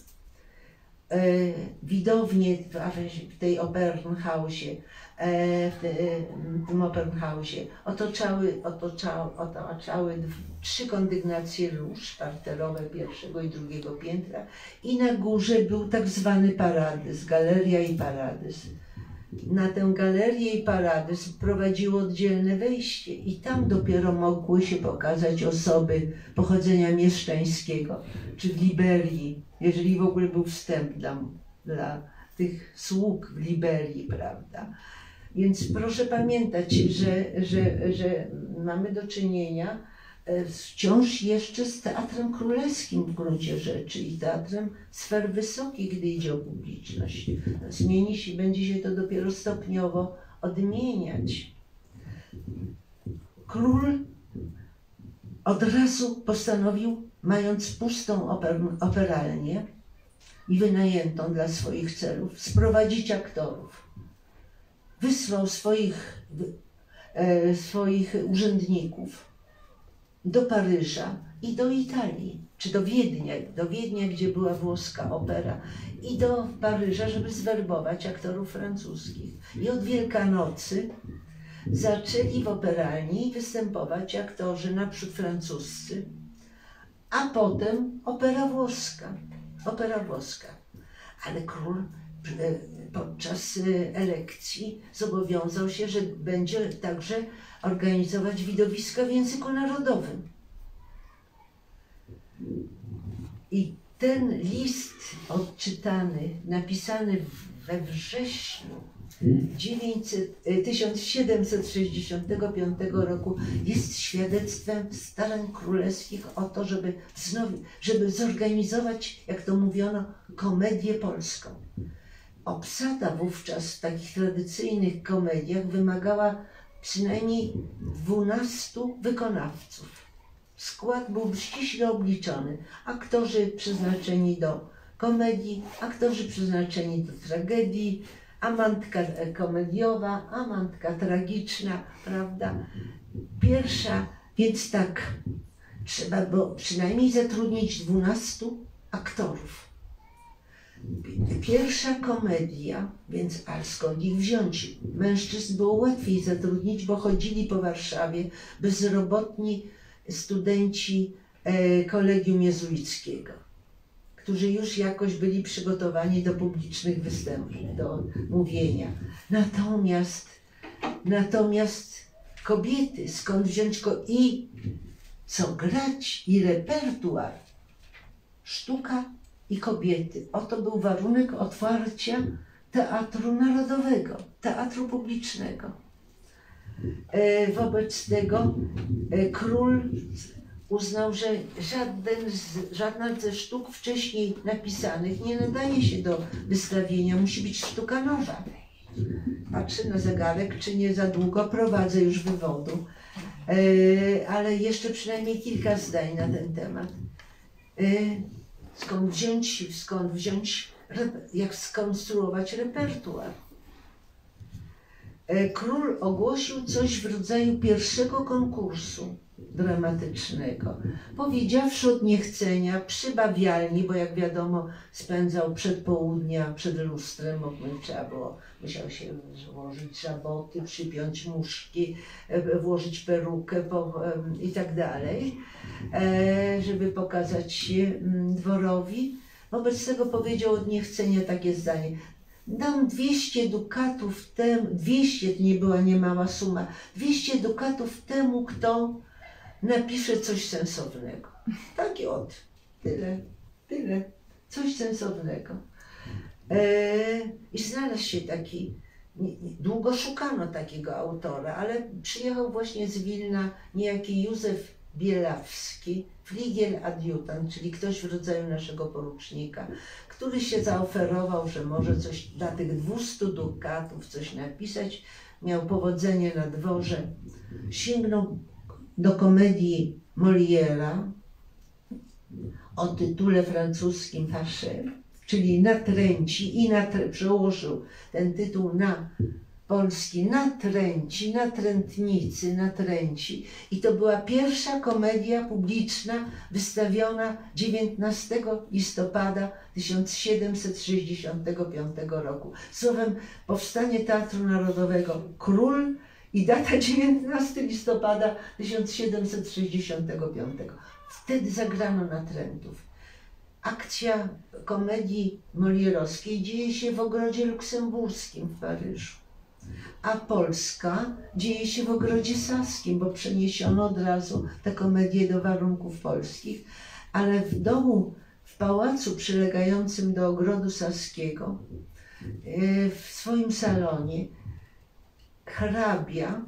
Widownie w tej Opernhausie, w tym Opernhausie otaczały, otaczały, otaczały trzy kondygnacje lóż parterowe pierwszego i drugiego piętra i na górze był tak zwany paradys, galeria i paradys. Na tę galerię i paradys prowadziło oddzielne wejście i tam dopiero mogły się pokazać osoby pochodzenia mieszczańskiego, czy w Liberii, jeżeli w ogóle był wstęp dla, dla tych sług w Liberii, prawda. Więc proszę pamiętać, że, że, że mamy do czynienia wciąż jeszcze z teatrem królewskim w gruncie rzeczy i teatrem sfer wysokich, gdy idzie o publiczność. Zmieni się, będzie się to dopiero stopniowo odmieniać. Król od razu postanowił, mając pustą oper, operalnię i wynajętą dla swoich celów, sprowadzić aktorów. Wysłał swoich, e, swoich urzędników do Paryża i do Italii, czy do Wiednia, do Wiednia, gdzie była włoska opera, i do Paryża, żeby zwerbować aktorów francuskich. I od Wielkanocy zaczęli w operalni występować aktorzy naprzód francuscy, a potem opera włoska. Opera włoska. Ale król podczas elekcji zobowiązał się, że będzie także organizować widowiska w języku narodowym. I ten list odczytany, napisany we wrześniu tysiąc siedemset sześćdziesiątego piątego roku jest świadectwem starań królewskich o to, żeby, znowu, żeby zorganizować, jak to mówiono, komedię polską. Obsada wówczas w takich tradycyjnych komediach wymagała przynajmniej dwunastu wykonawców. Skład był ściśle obliczony. Aktorzy przeznaczeni do komedii, aktorzy przeznaczeni do tragedii, amantka komediowa, amantka tragiczna, prawda? Pierwsza, więc tak, trzeba było przynajmniej zatrudnić dwunastu aktorów. Pierwsza komedia, więc a skąd ich wziąć? Mężczyzn było łatwiej zatrudnić, bo chodzili po Warszawie bezrobotni studenci e, kolegium jezuickiego, którzy już jakoś byli przygotowani do publicznych występów, do mówienia. Natomiast, natomiast kobiety, skąd wziąć go i co grać, i repertuar, sztuka i kobiety. Oto był warunek otwarcia Teatru Narodowego, Teatru Publicznego. E, wobec tego e, król uznał, że żaden z, żadna ze sztuk wcześniej napisanych nie nadaje się do wystawienia, musi być sztuka nowa. Patrzę na zegarek, czy nie za długo, prowadzę już wywodu, e, ale jeszcze przynajmniej kilka zdań na ten temat. E, skąd wziąć, skąd wziąć, jak skonstruować repertuar. Król ogłosił coś w rodzaju pierwszego konkursu dramatycznego, powiedziawszy od niechcenia, przybawialni, bo jak wiadomo spędzał przedpołudnia przed lustrem, bo trzeba było, musiał się włożyć żaboty, przypiąć muszki, włożyć perukę po, i tak dalej, żeby pokazać się dworowi. Wobec tego powiedział od niechcenia takie zdanie: dam dwieście dukatów temu, dwieście to nie była niemała suma, dwieście dukatów temu, kto napisze coś sensownego. Takie od, tyle, tyle, coś sensownego. E, I znalazł się taki, nie, nie, długo szukano takiego autora, ale przyjechał właśnie z Wilna niejaki Józef Bielawski, fligiel adiutant, czyli ktoś w rodzaju naszego porucznika, który się zaoferował, że może coś dla tych dwustu dukatów coś napisać. Miał powodzenie na dworze. Sięgnął do komedii Molière'a o tytule francuskim Faché, czyli natręci i natr- przełożył ten tytuł na Polski natręci, natrętnicy, natręci. I to była pierwsza komedia publiczna wystawiona dziewiętnastego listopada tysiąc siedemset sześćdziesiątego piątego roku. Słowem, powstanie Teatru Narodowego Król i data dziewiętnastego listopada tysiąc siedemset sześćdziesiątego piątego. Wtedy zagrano natrętów. Akcja komedii molierowskiej dzieje się w Ogrodzie Luksemburskim w Paryżu, a Polska dzieje się w Ogrodzie Saskim, bo przeniesiono od razu tę komedię do warunków polskich, ale w domu, w pałacu przylegającym do Ogrodu Saskiego, w swoim salonie, hrabia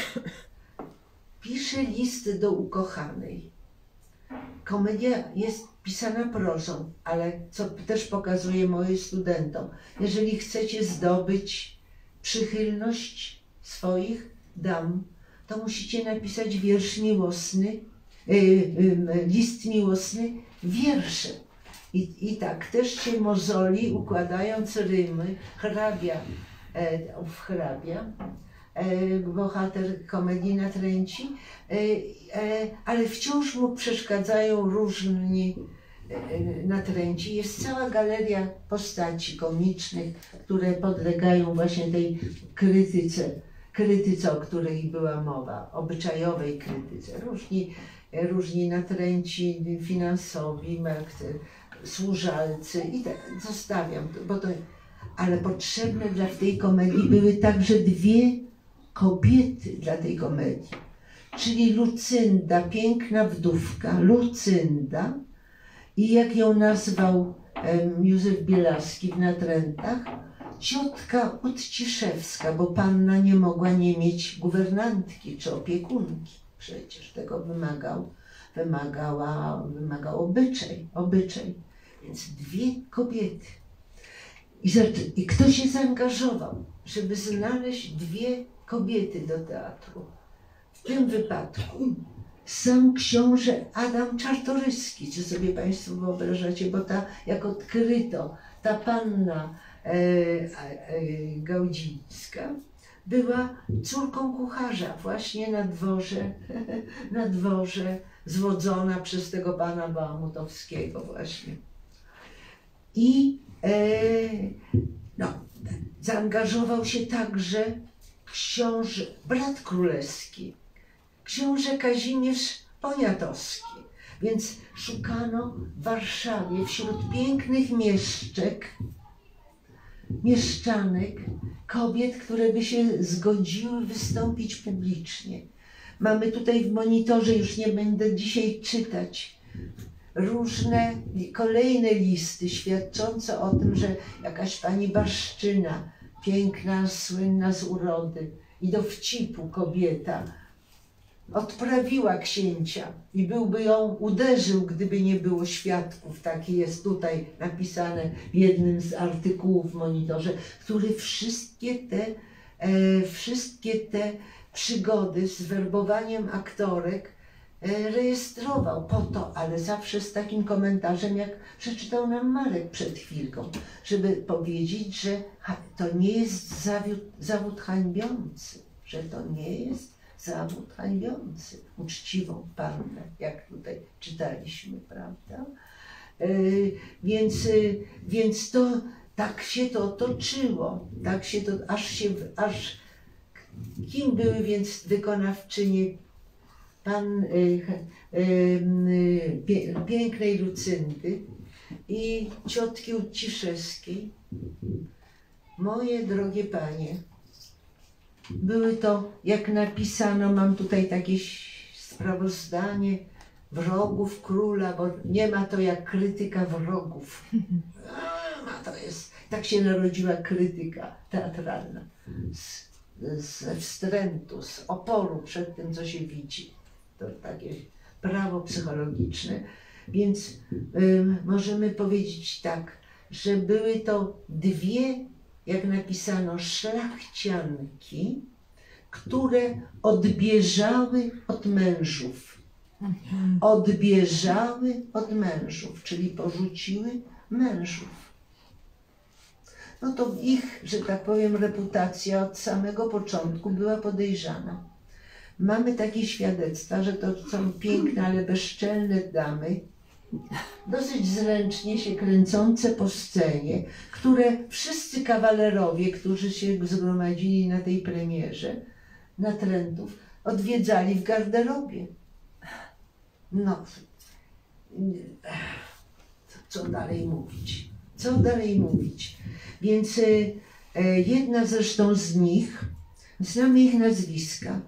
pisze list do ukochanej. Komedia jest pisana prozą, ale co też pokazuję moim studentom, jeżeli chcecie zdobyć przychylność swoich dam, to musicie napisać wiersz miłosny, yy, yy, list miłosny wierszem. I, I tak też się mozoli, układając rymy, hrabia, e, ów hrabia, e, bohater komedii natręci, e, e, ale wciąż mu przeszkadzają różni e, natręci. Jest cała galeria postaci komicznych, które podlegają właśnie tej krytyce, krytyce, o której była mowa, obyczajowej krytyce. Różni, różni natręci finansowi, służalcy i tak zostawiam, bo to, ale potrzebne dla tej komedii były także dwie kobiety dla tej komedii, czyli Lucynda, piękna wdówka, Lucynda i jak ją nazwał um, Józef Bielaski w Natrętach, ciotka Uciszewska, bo panna nie mogła nie mieć guwernantki czy opiekunki, przecież tego wymagał, wymagała, wymagał obyczaj, obyczaj. Więc dwie kobiety. I, I kto się zaangażował, żeby znaleźć dwie kobiety do teatru? W tym wypadku sam książę Adam Czartoryski, czy sobie Państwo wyobrażacie, bo ta, jak odkryto, ta panna e, e, Gaudzińska była córką kucharza właśnie na dworze, na dworze zwodzona przez tego pana Bałamutowskiego właśnie. I e, no, zaangażował się także książę, brat królewski, książę Kazimierz Poniatowski. Więc szukano w Warszawie wśród pięknych mieszczek, mieszczanek, kobiet, które by się zgodziły wystąpić publicznie. Mamy tutaj w monitorze, już nie będę dzisiaj czytać, różne kolejne listy świadczące o tym, że jakaś pani Baszczyna, piękna, słynna z urody i dowcipu kobieta, odprawiła księcia i byłby ją uderzył, gdyby nie było świadków. Takie jest tutaj napisane w jednym z artykułów w monitorze, który wszystkie te, e, wszystkie te przygody z werbowaniem aktorek e, rejestrował po to, ale zawsze z takim komentarzem, jak przeczytał nam Marek przed chwilką, żeby powiedzieć, że ha, to nie jest zawód, zawód hańbiący, że to nie jest zawód hańbiący, uczciwą pannę, jak tutaj czytaliśmy, prawda? Yy, więc, yy, więc to tak się to toczyło, tak się to, aż się, aż kim były więc wykonawczynie pan yy, yy, pie, pięknej Lucyndy i ciotki Uciszewskiej? Moje drogie panie, były to, jak napisano, mam tutaj takie sprawozdanie wrogów króla, bo nie ma to jak krytyka wrogów. A, to jest, tak się narodziła krytyka teatralna. Z, ze wstrętu, z oporu przed tym, co się widzi. To takie prawo psychologiczne. Więc y, możemy powiedzieć tak, że były to dwie, jak napisano, szlachcianki, które odbierzały od mężów. Odbierzały od mężów, czyli porzuciły mężów. no to ich, że tak powiem, reputacja od samego początku była podejrzana. Mamy takie świadectwa, że to są piękne, ale bezczelne damy, dosyć zręcznie się kręcące po scenie, które wszyscy kawalerowie, którzy się zgromadzili na tej premierze, natrętów, odwiedzali w garderobie. No, co dalej mówić? Co dalej mówić? Więc y, y, jedna zresztą z nich, znamy ich nazwiska,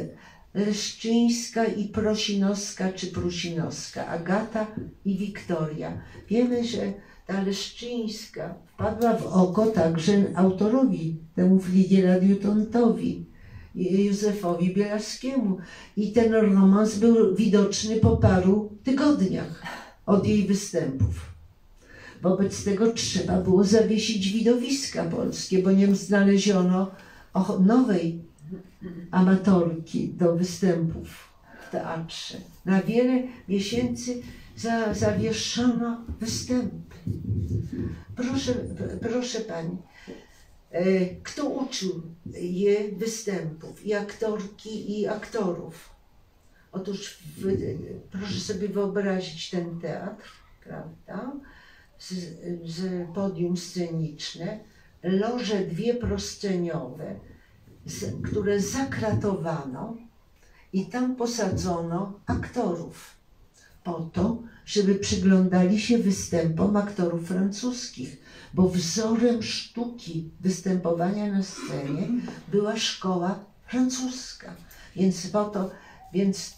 Leszczyńska i Prosinowska czy Prusinowska, Agata i Wiktoria. Wiemy, że ta Leszczyńska wpadła w oko także autorowi, temu Fligiel-adiutantowi, Józefowi Bielaskiemu. I ten romans był widoczny po paru tygodniach od jej występów. Wobec tego trzeba było zawiesić widowiska polskie, bo nie znaleziono nowej amatorki do występów w teatrze. Na wiele miesięcy za, zawieszono występy. Proszę, proszę pani, e, kto uczył je występów, i aktorki, i aktorów? Otóż w, proszę sobie wyobrazić ten teatr, prawda? Z, z podium sceniczne, loże dwie prosceniowe, z, które zakratowano i tam posadzono aktorów po to, żeby przyglądali się występom aktorów francuskich, bo wzorem sztuki występowania na scenie była szkoła francuska. Więc po to, więc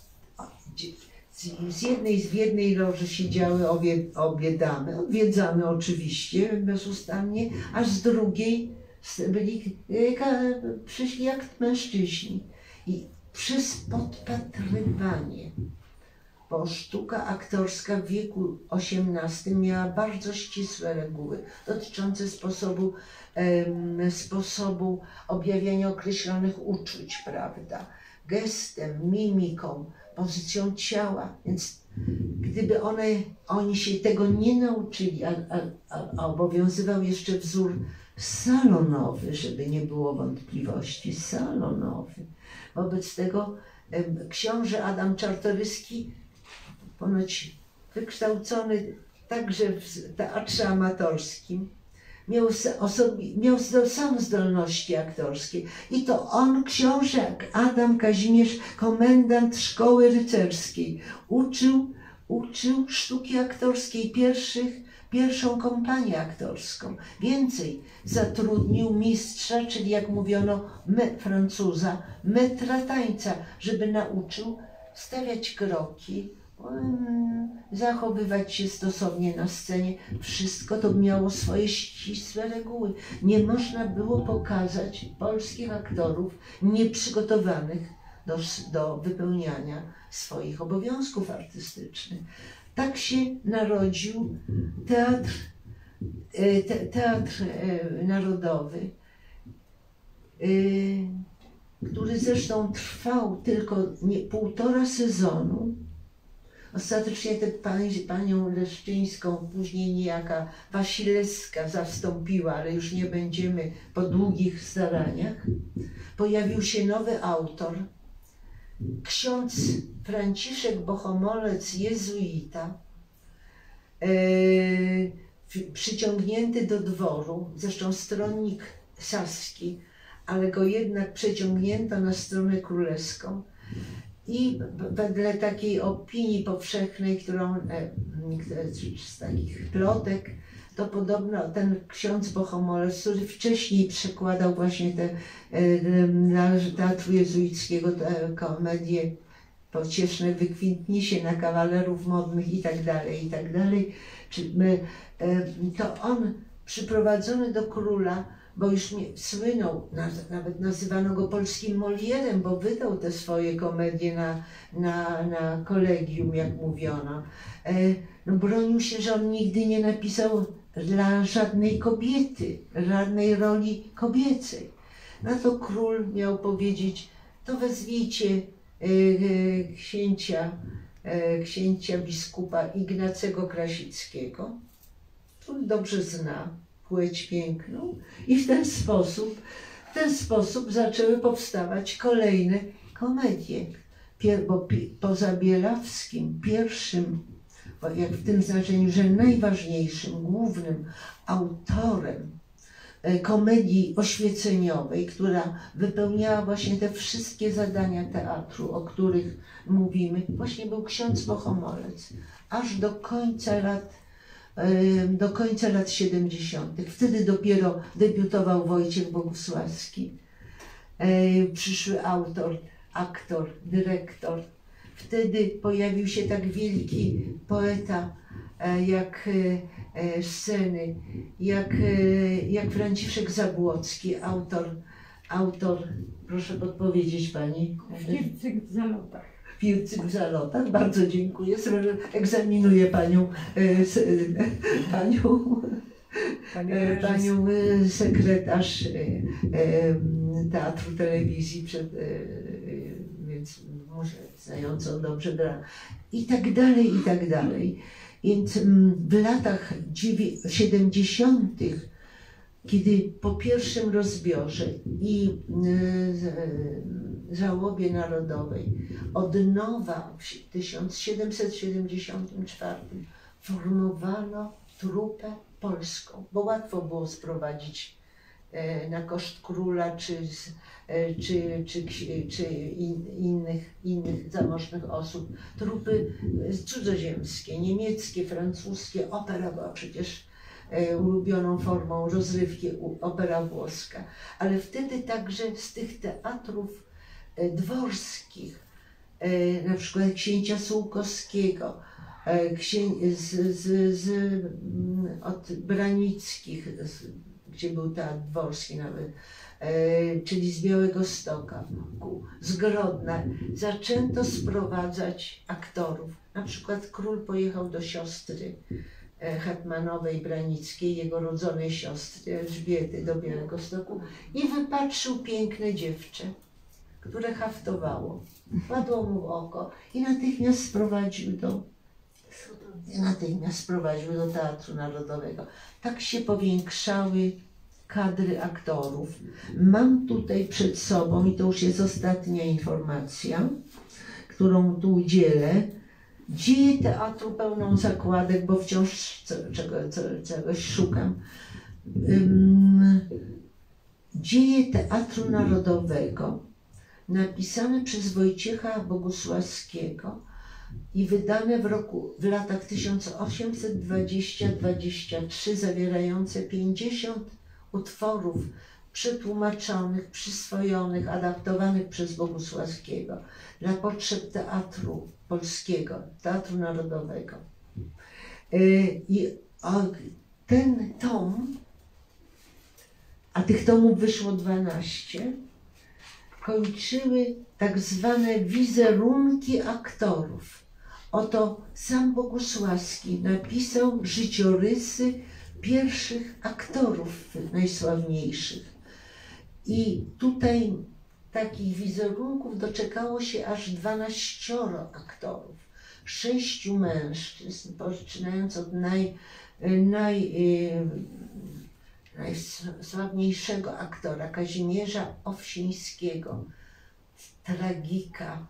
z jednej, z jednej loży siedziały obie, obie damy, odwiedzane oczywiście bezustannie, a z drugiej byli, przyszli jak mężczyźni. I przez podpatrywanie, bo sztuka aktorska w wieku osiemnastym miała bardzo ścisłe reguły dotyczące sposobu, um, sposobu objawiania określonych uczuć, prawda? Gestem, mimiką, pozycją ciała, więc gdyby one, oni się tego nie nauczyli, a, a, a obowiązywał jeszcze wzór salonowy, żeby nie było wątpliwości, salonowy. Wobec tego em, książę Adam Czartoryski, ponoć wykształcony także w teatrze amatorskim, miał, osobi- miał sam zdolności aktorskie i to on, książę Adam Kazimierz, komendant szkoły rycerskiej, uczył, uczył sztuki aktorskiej pierwszych, pierwszą kompanię aktorską. Więcej, zatrudnił mistrza, czyli jak mówiono me, Francuza, metra tańca, żeby nauczył stawiać kroki, zachowywać się stosownie na scenie. Wszystko to miało swoje ścisłe reguły. Nie można było pokazać polskich aktorów nieprzygotowanych do, do wypełniania swoich obowiązków artystycznych. Tak się narodził teatr, te, teatr narodowy, który zresztą trwał tylko nie, półtora sezonu. Ostatecznie tę pani, panią Leszczyńską, później niejaka Wasilewska zastąpiła, ale już nie będziemy po długich staraniach. Pojawił się nowy autor, ksiądz Franciszek Bohomolec, jezuita, e, przyciągnięty do dworu, zresztą stronnik saski, ale go jednak przeciągnięto na stronę królewską. I wedle takiej opinii powszechnej, którą z takich plotek, to podobno ten ksiądz Bohomolec, który wcześniej przekładał właśnie te dla teatru jezuickiego te komedie pocieszne wykwintnisie na kawalerów modnych i tak dalej, i tak dalej. To on przyprowadzony do króla, bo już nie, słynął, nawet nazywano go polskim Molierem, bo wydał te swoje komedie na, na, na kolegium, jak mówiono. E, no, bronił się, że on nigdy nie napisał dla żadnej kobiety, żadnej roli kobiecej. Na to król miał powiedzieć, to wezwijcie e, e, księcia, e, księcia biskupa Ignacego Krasickiego, który dobrze zna płeć piękną i w ten sposób, w ten sposób zaczęły powstawać kolejne komedie. Pier, bo pi, poza Bielawskim pierwszym, jak w tym znaczeniu, że najważniejszym, głównym autorem komedii oświeceniowej, która wypełniała właśnie te wszystkie zadania teatru, o których mówimy, właśnie był ksiądz Bohomolec, aż do końca lat, do końca lat siedemdziesiątych. Wtedy dopiero debiutował Wojciech Bogusławski, przyszły autor, aktor, dyrektor. Wtedy pojawił się tak wielki poeta jak sceny, jak, jak Franciszek Zabłocki, autor, autor, proszę podpowiedzieć pani. Fircyk w zalotach. Fircyk w zalotach, bardzo dziękuję. Egzaminuję panią, panią, panią sekretarz Teatru Telewizji, przed, więc może znającą dobrze gra. I tak dalej, i tak dalej. Więc w latach siedemdziesiątych, kiedy po pierwszym rozbiorze i żałobie narodowej od nowa w tysiąc siedemset siedemdziesiątym czwartym formowano trupę polską, bo łatwo było sprowadzić na koszt króla czy, czy, czy, czy innych, innych zamożnych osób trupy cudzoziemskie, niemieckie, francuskie. Opera była przecież ulubioną formą rozrywki, opera włoska, ale wtedy także z tych teatrów dworskich, na przykład księcia Sułkowskiego, księ, z, z, z, od Branickich, z, gdzie był teatr dworski nawet, e, czyli z Białegostoka, z Grodna, zaczęto sprowadzać aktorów. Na przykład król pojechał do siostry e, hetmanowej Branickiej, jego rodzonej siostry Elżbiety, do Białegostoku i wypatrzył piękne dziewczę, które haftowało. Padło mu w oko i natychmiast sprowadził do natychmiast sprowadził do Teatru Narodowego. Tak się powiększały kadry aktorów. Mam tutaj przed sobą, i to już jest ostatnia informacja, którą tu udzielę, dzieje teatru pełną zakładek, bo wciąż czego, czegoś szukam. Um, dzieje Teatru Narodowego napisane przez Wojciecha Bogusławskiego i wydane w roku, w latach tysiąc osiemset dwudziestym do dwudziestego trzeciego, zawierające pięćdziesiąt utworów przetłumaczonych, przyswojonych, adaptowanych przez Bogusławskiego dla potrzeb Teatru Polskiego, Teatru Narodowego. I ten tom, a tych tomów wyszło dwanaście, kończyły tak zwane wizerunki aktorów. Oto sam Bogusławski napisał życiorysy pierwszych aktorów najsławniejszych. I tutaj takich wizerunków doczekało się aż dwanaścioro aktorów, sześciu mężczyzn, poczynając od naj, naj, najsławniejszego aktora Kazimierza Owsińskiego, tragika,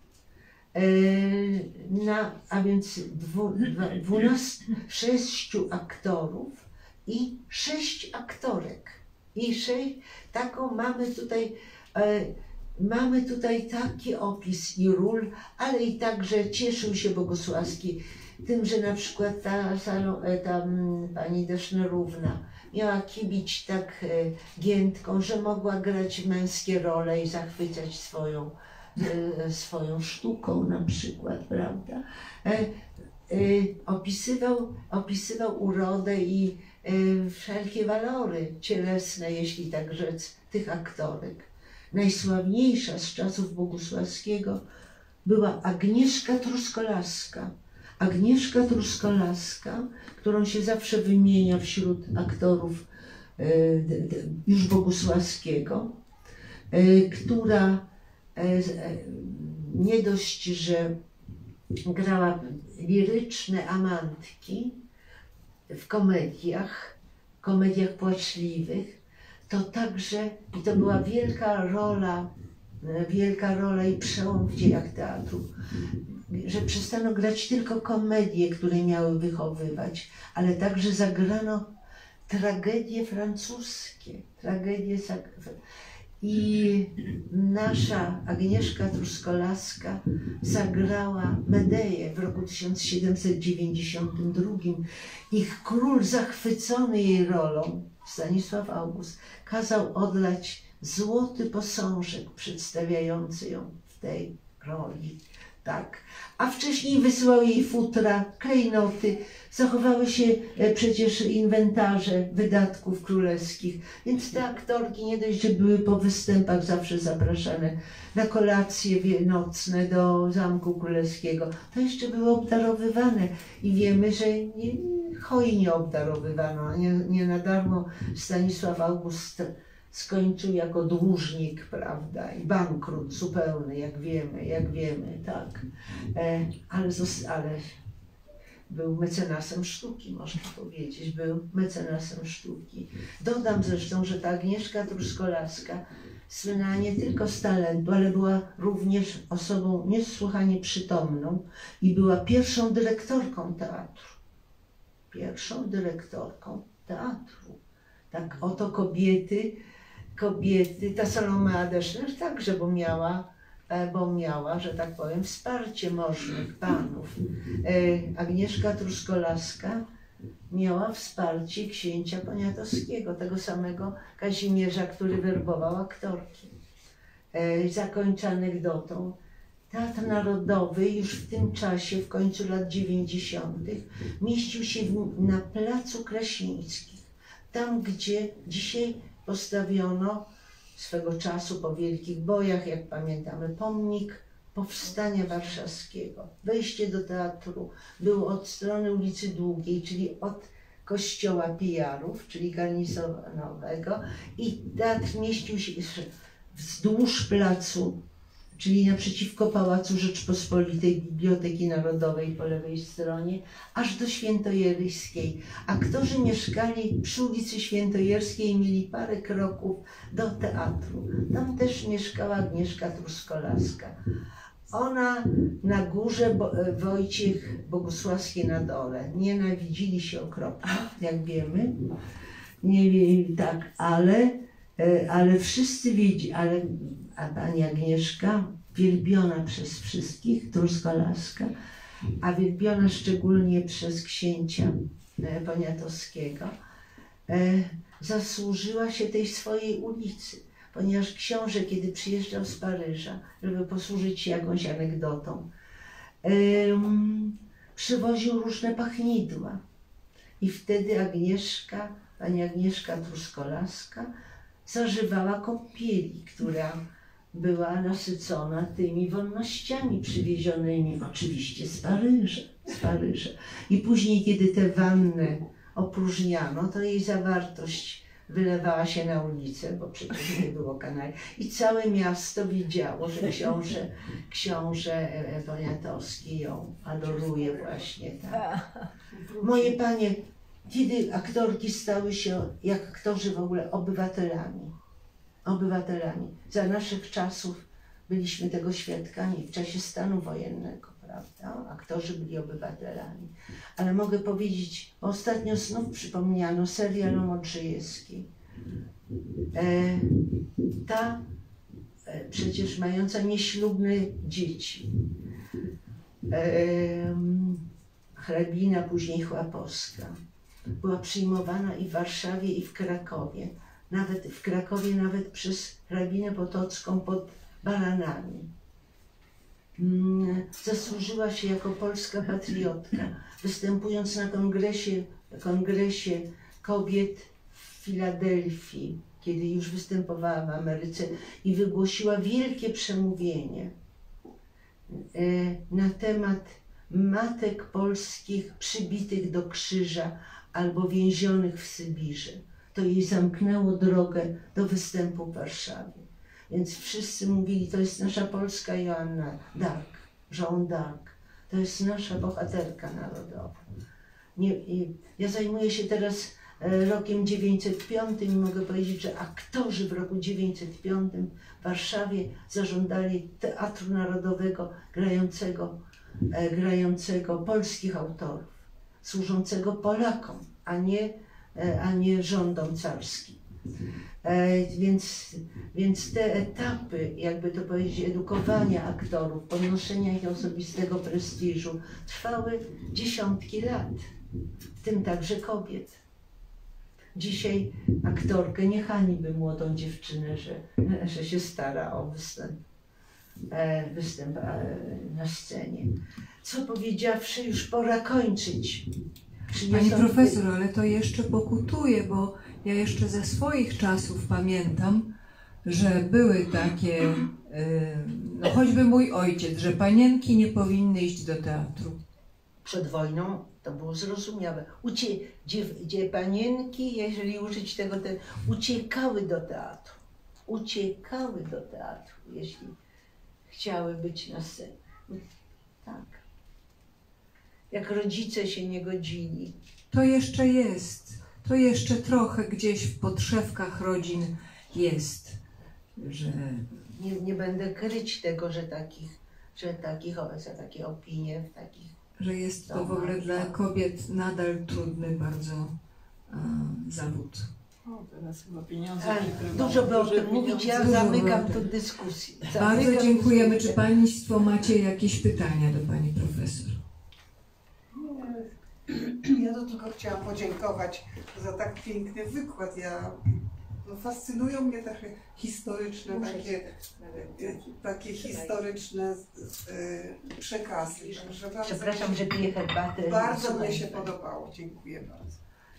na, a więc dwu, dwunastu, sześciu aktorów i sześć aktorek. I sześć, taką mamy tutaj, e, mamy tutaj taki opis i ról, ale i także cieszył się Bogusławski tym, że na przykład ta, ta, ta pani Desznerówna miała kibić tak e, giętką, że mogła grać męskie role i zachwycać swoją, e, swoją sztuką na przykład, prawda? E, e, opisywał, opisywał urodę i e, wszelkie walory cielesne, jeśli tak rzec, tych aktorek. Najsławniejsza z czasów Bogusławskiego była Agnieszka Truskolaska. Agnieszka Truskolaska, którą się zawsze wymienia wśród aktorów e, już Bogusławskiego, e, która e, nie dość, że grała liryczne amantki w komediach, komediach płaczliwych, to także, i to była wielka rola, wielka rola i przełom w dziejach teatru, że przestano grać tylko komedie, które miały wychowywać, ale także zagrano tragedie francuskie, tragedie i nasza Agnieszka Truskolaska zagrała Medeję w roku tysiąc siedemset dziewięćdziesiątym drugim. Ich król, zachwycony jej rolą, Stanisław August, kazał odlać złoty posążek przedstawiający ją w tej roli. Tak. A wcześniej wysyłał jej futra, klejnoty, zachowały się przecież inwentarze wydatków królewskich, więc te aktorki nie dość, że były po występach zawsze zapraszane na kolacje nocne do Zamku Królewskiego, to jeszcze były obdarowywane i wiemy, że nie, hojnie obdarowywano, nie, nie na darmo Stanisław August skończył jako dłużnik, prawda, i bankrut zupełny, jak wiemy, jak wiemy, tak. E, ale, ale był mecenasem sztuki, można powiedzieć, był mecenasem sztuki. Dodam zresztą, że ta Agnieszka Truskolaska słynęła nie tylko z talentu, ale była również osobą niesłychanie przytomną i była pierwszą dyrektorką teatru. Pierwszą dyrektorką teatru. Tak oto kobiety, kobiety, ta Salome Adeszner także, bo miała, bo miała, że tak powiem, wsparcie możnych panów. Agnieszka Truskolaska miała wsparcie księcia Poniatowskiego, tego samego Kazimierza, który werbował aktorki. Zakończę anegdotą. Teatr Narodowy już w tym czasie, w końcu lat dziewięćdziesiątych, mieścił się na Placu Krasińskich, tam gdzie dzisiaj postawiono swego czasu po wielkich bojach, jak pamiętamy, pomnik Powstania Warszawskiego. Wejście do teatru było od strony ulicy Długiej, czyli od kościoła Pijarów, czyli garnizonowego, i teatr mieścił się wzdłuż placu, czyli naprzeciwko Pałacu Rzeczpospolitej, Biblioteki Narodowej po lewej stronie, aż do Świętojerskiej. Aktorzy mieszkali przy ulicy Świętojerskiej i mieli parę kroków do teatru. Tam też mieszkała Agnieszka Truskolaska. Ona na górze, Bo Wojciech Bogusławski na dole. Nienawidzili się okropnie, jak wiemy. Nie wiem, tak, ale, ale wszyscy wiedzieli, ale a pani Agnieszka, wielbiona przez wszystkich, Truskolaska, a wielbiona szczególnie przez księcia Poniatowskiego, zasłużyła się tej swojej ulicy, ponieważ książę, kiedy przyjeżdżał z Paryża, żeby posłużyć się jakąś anegdotą, przywoził różne pachnidła i wtedy Agnieszka, pani Agnieszka Truskolaska zażywała kąpieli, która była nasycona tymi wonnościami przywiezionymi oczywiście z Paryża, z Paryża. I później, kiedy te wanny opróżniano, to jej zawartość wylewała się na ulicę, bo przecież nie było kanału. I całe miasto widziało, że książę, książę Poniatowski ją adoruje właśnie tak. Moje panie, kiedy aktorki stały się, jak aktorzy w ogóle, obywatelami. Obywatelami. Za naszych czasów byliśmy tego świadkami w czasie stanu wojennego, prawda? Aktorzy byli obywatelami. Ale mogę powiedzieć, ostatnio znów przypomniano serial o Modrzejewskiej. E, ta e, przecież mająca nieślubne dzieci, e, hrabina, później Chłapowska, była przyjmowana i w Warszawie, i w Krakowie. Nawet w Krakowie, nawet przez hrabinę Potocką pod Baranami. Zasłużyła się jako polska patriotka, występując na kongresie, kongresie kobiet w Filadelfii, kiedy już występowała w Ameryce, i wygłosiła wielkie przemówienie na temat matek polskich przybitych do krzyża albo więzionych w Sybirze. To jej zamknęło drogę do występu w Warszawie. Więc wszyscy mówili, to jest nasza polska Joanna Dark, Jeanne d'Arc, to jest nasza bohaterka narodowa. Nie, ja zajmuję się teraz rokiem dziewięćset piątym i mogę powiedzieć, że aktorzy w roku dziewięćset piątym w Warszawie zażądali Teatru Narodowego grającego, e, grającego polskich autorów, służącego Polakom, a nie, e, a nie rządom carskim. E, więc, więc te etapy, jakby to powiedzieć, edukowania aktorów, podnoszenia ich osobistego prestiżu trwały dziesiątki lat, w tym także kobiet. Dzisiaj aktorkę nie hańbi młodą dziewczynę, że, że się stara o występ, e, występ e, na scenie. Co powiedziawszy, już pora kończyć. Pani profesor, ale to jeszcze pokutuje, bo ja jeszcze ze swoich czasów pamiętam, że były takie, yy, no choćby mój ojciec, że panienki nie powinny iść do teatru. Przed wojną to było zrozumiałe. Ucie, gdzie, gdzie panienki, jeżeli użyć tego, te, uciekały do teatru. Uciekały do teatru, jeśli chciały być na scenie. Tak. Jak rodzice się nie godzili. To jeszcze jest. To jeszcze trochę gdzieś w podszewkach rodzin jest, że... Nie, nie będę kryć tego, że takich, że takich, że takie opinie w takich... Że jest to w ogóle dla kobiet nadal trudny bardzo a, zawód. O, teraz chyba pieniądze. A, dużo by o tym mówić, ja Dużo zamykam by o tę tym. dyskusję. Bardzo Zamykam dziękujemy. dyskusję. Czy Państwo macie jakieś pytania do Pani Profesor? Ja to tylko chciałam podziękować za tak piękny wykład. Ja, no, fascynują mnie takie historyczne, takie, takie historyczne y, przekazy. Także bardzo, Przepraszam, że piję herbatę. bardzo mnie się podobało. Dziękuję bardzo.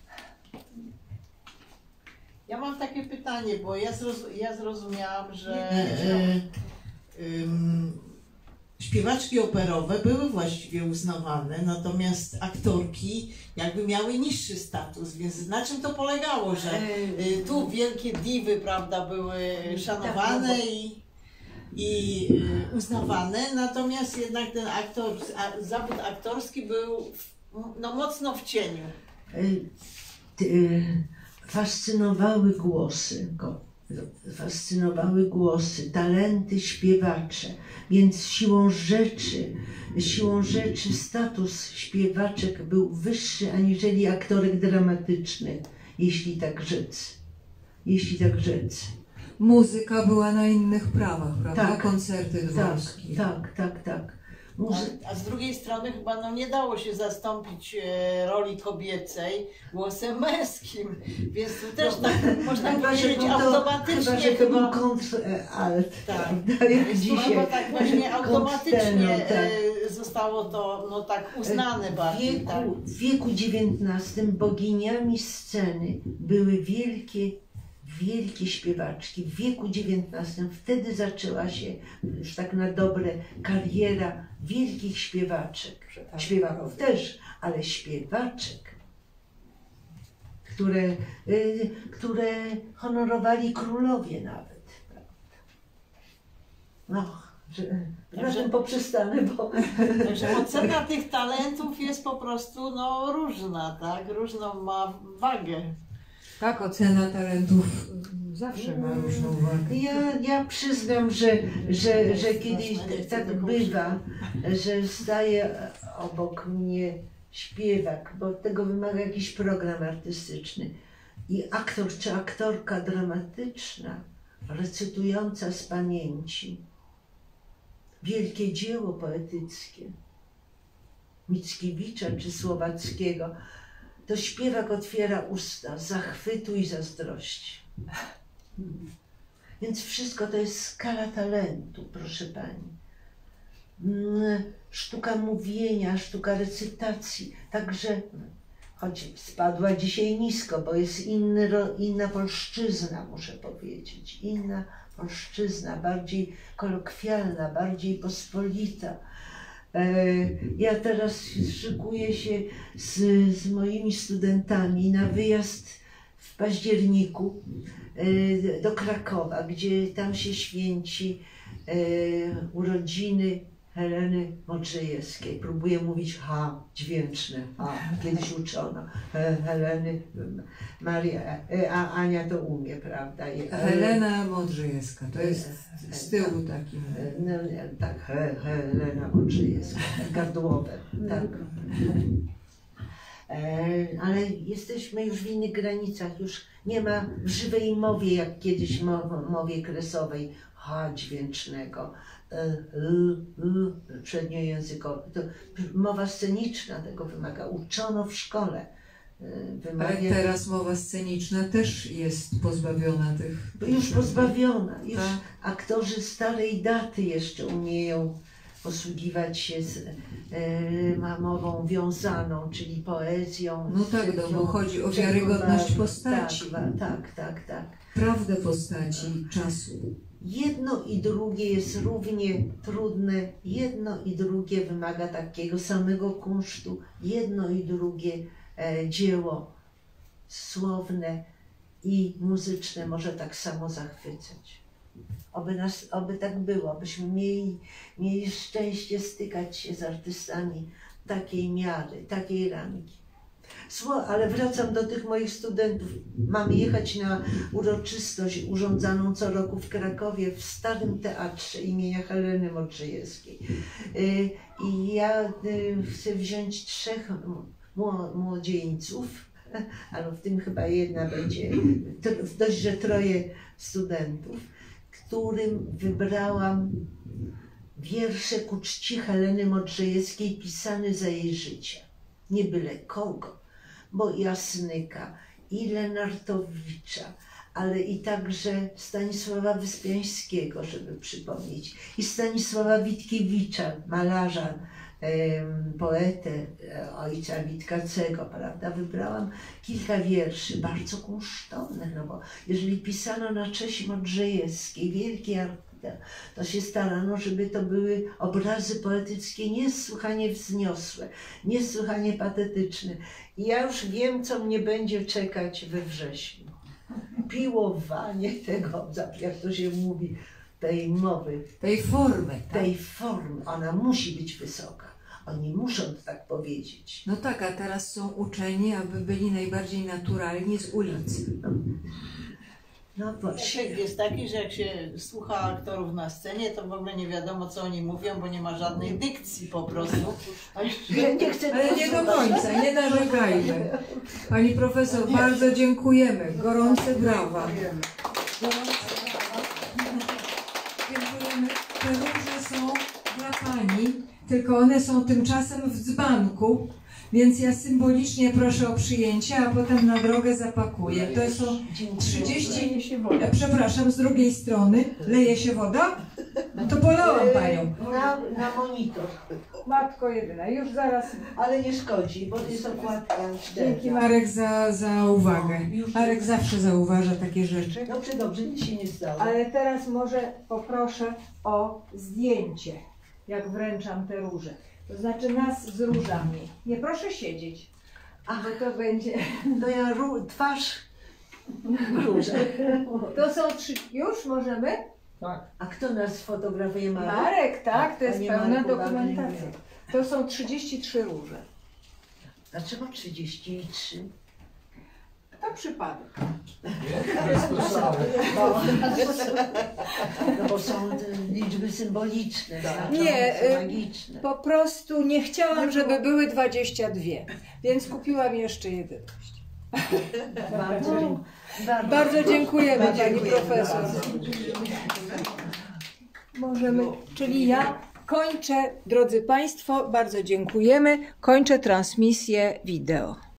Ja mam takie pytanie, bo ja, zrozum ja zrozumiałam, że E, ym, śpiewaczki operowe były właściwie uznawane, natomiast aktorki jakby miały niższy status, więc na czym to polegało, że y, tu wielkie diwy, prawda, były szanowane i, i y, uznawane, natomiast jednak ten aktor, a, zawód aktorski był no, mocno w cieniu. e, y, fascynowały głosy go. Fascynowały głosy, talenty śpiewacze, więc siłą rzeczy, siłą rzeczy status śpiewaczek był wyższy aniżeli aktorek dramatycznych, jeśli tak rzec. Jeśli tak rzec. Muzyka była na innych prawach, prawda? Tak. Koncerty Tak, dworskie. tak, tak, tak. Muzy- A, a z drugiej strony chyba no, nie dało się zastąpić e, roli kobiecej głosem męskim, więc tu też No, tak można chyba, że powiedzieć był to, automatycznie chyba, że to chyba, był kontr-alt, tak. prawda, jak Więc tu dzisiaj. chyba tak właśnie automatycznie kontrtenor, tak. e, zostało to no, tak uznane W bardziej. wieku, Tak. w wieku dziewiętnastym boginiami sceny były wielkie, wielkie śpiewaczki. W wieku dziewiętnastym wtedy zaczęła się, już tak na dobre, kariera wielkich śpiewaczek. Śpiewaków też, ale śpiewaczek, które, y, które honorowali królowie nawet. No, że, na tym poprzestanę, bo... Także ocena tych talentów jest po prostu no, różna, tak? Różną ma wagę. Tak, ocena talentów zawsze ma różną wagę. Ja, ja przyznam, że, że, że kiedyś tak bywa, że staje obok mnie śpiewak, bo tego wymaga jakiś program artystyczny. I aktor czy aktorka dramatyczna, recytująca z pamięci wielkie dzieło poetyckie Mickiewicza czy Słowackiego, to śpiewak otwiera usta z zachwytu i zazdrości. Więc wszystko to jest skala talentu, proszę pani. Sztuka mówienia, sztuka recytacji, także, choć spadła dzisiaj nisko, bo jest inny, inna polszczyzna, muszę powiedzieć, inna polszczyzna, bardziej kolokwialna, bardziej pospolita. Ja teraz szykuję się z, z moimi studentami na wyjazd w październiku do Krakowa, gdzie tam się święci urodziny Heleny Modrzejewskiej. Próbuję mówić H, dźwięczne H. Kiedyś uczono. He, Heleny, Maria, a Ania to umie, prawda? I, Helena Modrzejewska, to jest z tyłu takim. No, nie, tak, he, Helena Modrzejewska, gardłowe, tak. E, ale jesteśmy już w innych granicach, już nie ma w żywej mowie, jak kiedyś w mowie kresowej, H dźwięcznego, L, L, przedniojęzykowy. To mowa sceniczna tego wymaga, uczono w szkole. Wymaga... Ale teraz mowa sceniczna też jest pozbawiona tych... Już pozbawiona, już tak. Aktorzy starej daty jeszcze umieją posługiwać się z e, mową wiązaną, czyli poezją. No tak, no, bo chodzi o wiarygodność postaci. Tak, tak, tak, tak. Prawdę postaci czasu. Jedno i drugie jest równie trudne, jedno i drugie wymaga takiego samego kunsztu, jedno i drugie e, dzieło słowne i muzyczne może tak samo zachwycać. Oby, nas, oby tak było, byśmy mieli, mieli szczęście stykać się z artystami takiej miary, takiej rangi. Sło, ale wracam do tych moich studentów. Mamy jechać na uroczystość urządzaną co roku w Krakowie w Starym Teatrze imienia Heleny Modrzejewskiej. I ja chcę wziąć trzech młodzieńców, ale w tym chyba jedna będzie, dość, że troje studentów, którym wybrałam wiersze ku czci Heleny Modrzejewskiej pisane za jej życia. Nie byle kogo, bo Jasnyka, i Lenartowicza, ale i także Stanisława Wyspiańskiego, żeby przypomnieć, i Stanisława Witkiewicza, malarza, poetę, ojca Witkacego, prawda? Wybrałam kilka wierszy, bardzo kunsztownych, no bo jeżeli pisano na cześć Modrzejewskiej, wielkiej artysty, to się starano, żeby to były obrazy poetyckie niesłychanie wzniosłe, niesłychanie patetyczne. I ja już wiem, co mnie będzie czekać we wrześniu. Piłowanie tego, jak to się mówi, tej mowy. Tej formy. Tak? Tej formy. Ona musi być wysoka. Oni muszą tak powiedzieć. No tak, a teraz są uczeni, aby byli najbardziej naturalni z ulicy. No właśnie. Efekt jest taki, że jak się słucha aktorów na scenie, to w ogóle nie wiadomo, co oni mówią, bo nie ma żadnej dykcji po prostu. Ja nie chcę Ale nie do końca, nie narzekajmy. Pani profesor, bardzo dziękujemy. Gorące brawa. Dziękujemy. Te róże są dla Pani, tylko one są tymczasem w dzbanku, więc ja symbolicznie proszę o przyjęcie, a potem na drogę zapakuję. To są trzydzieści... Przepraszam, z drugiej strony leje się woda? To polałam Panią. Na, na monitor. Matko jedyna, już zaraz. Ale nie szkodzi, bo jest okładka. Dzięki Marek za, za uwagę. Marek zawsze zauważa takie rzeczy. Dobrze, dobrze, nic się nie stało. Ale teraz może poproszę o zdjęcie, jak wręczam te róże. To znaczy nas z różami. Nie proszę siedzieć, Ach, bo to będzie... to ja ró- twarz róża. To są trzy... Już możemy? A kto nas fotografuje? Marek? Marek, tak, to jest Panie pełna Marku, dokumentacja. bardzo To są trzydzieści trzy róże. Dlaczego trzydzieści trzy? To przypadek. Bo, no bo są liczby symboliczne, znaczące, Nie, y, magiczne. Po prostu nie chciałam, żeby były dwadzieścia dwie, więc kupiłam jeszcze jedenaście. Bardzo, bardzo, Bardzo dziękujemy Pani dziękujemy profesor. bardzo. Możemy, czyli ja kończę, drodzy Państwo, bardzo dziękujemy, kończę transmisję wideo.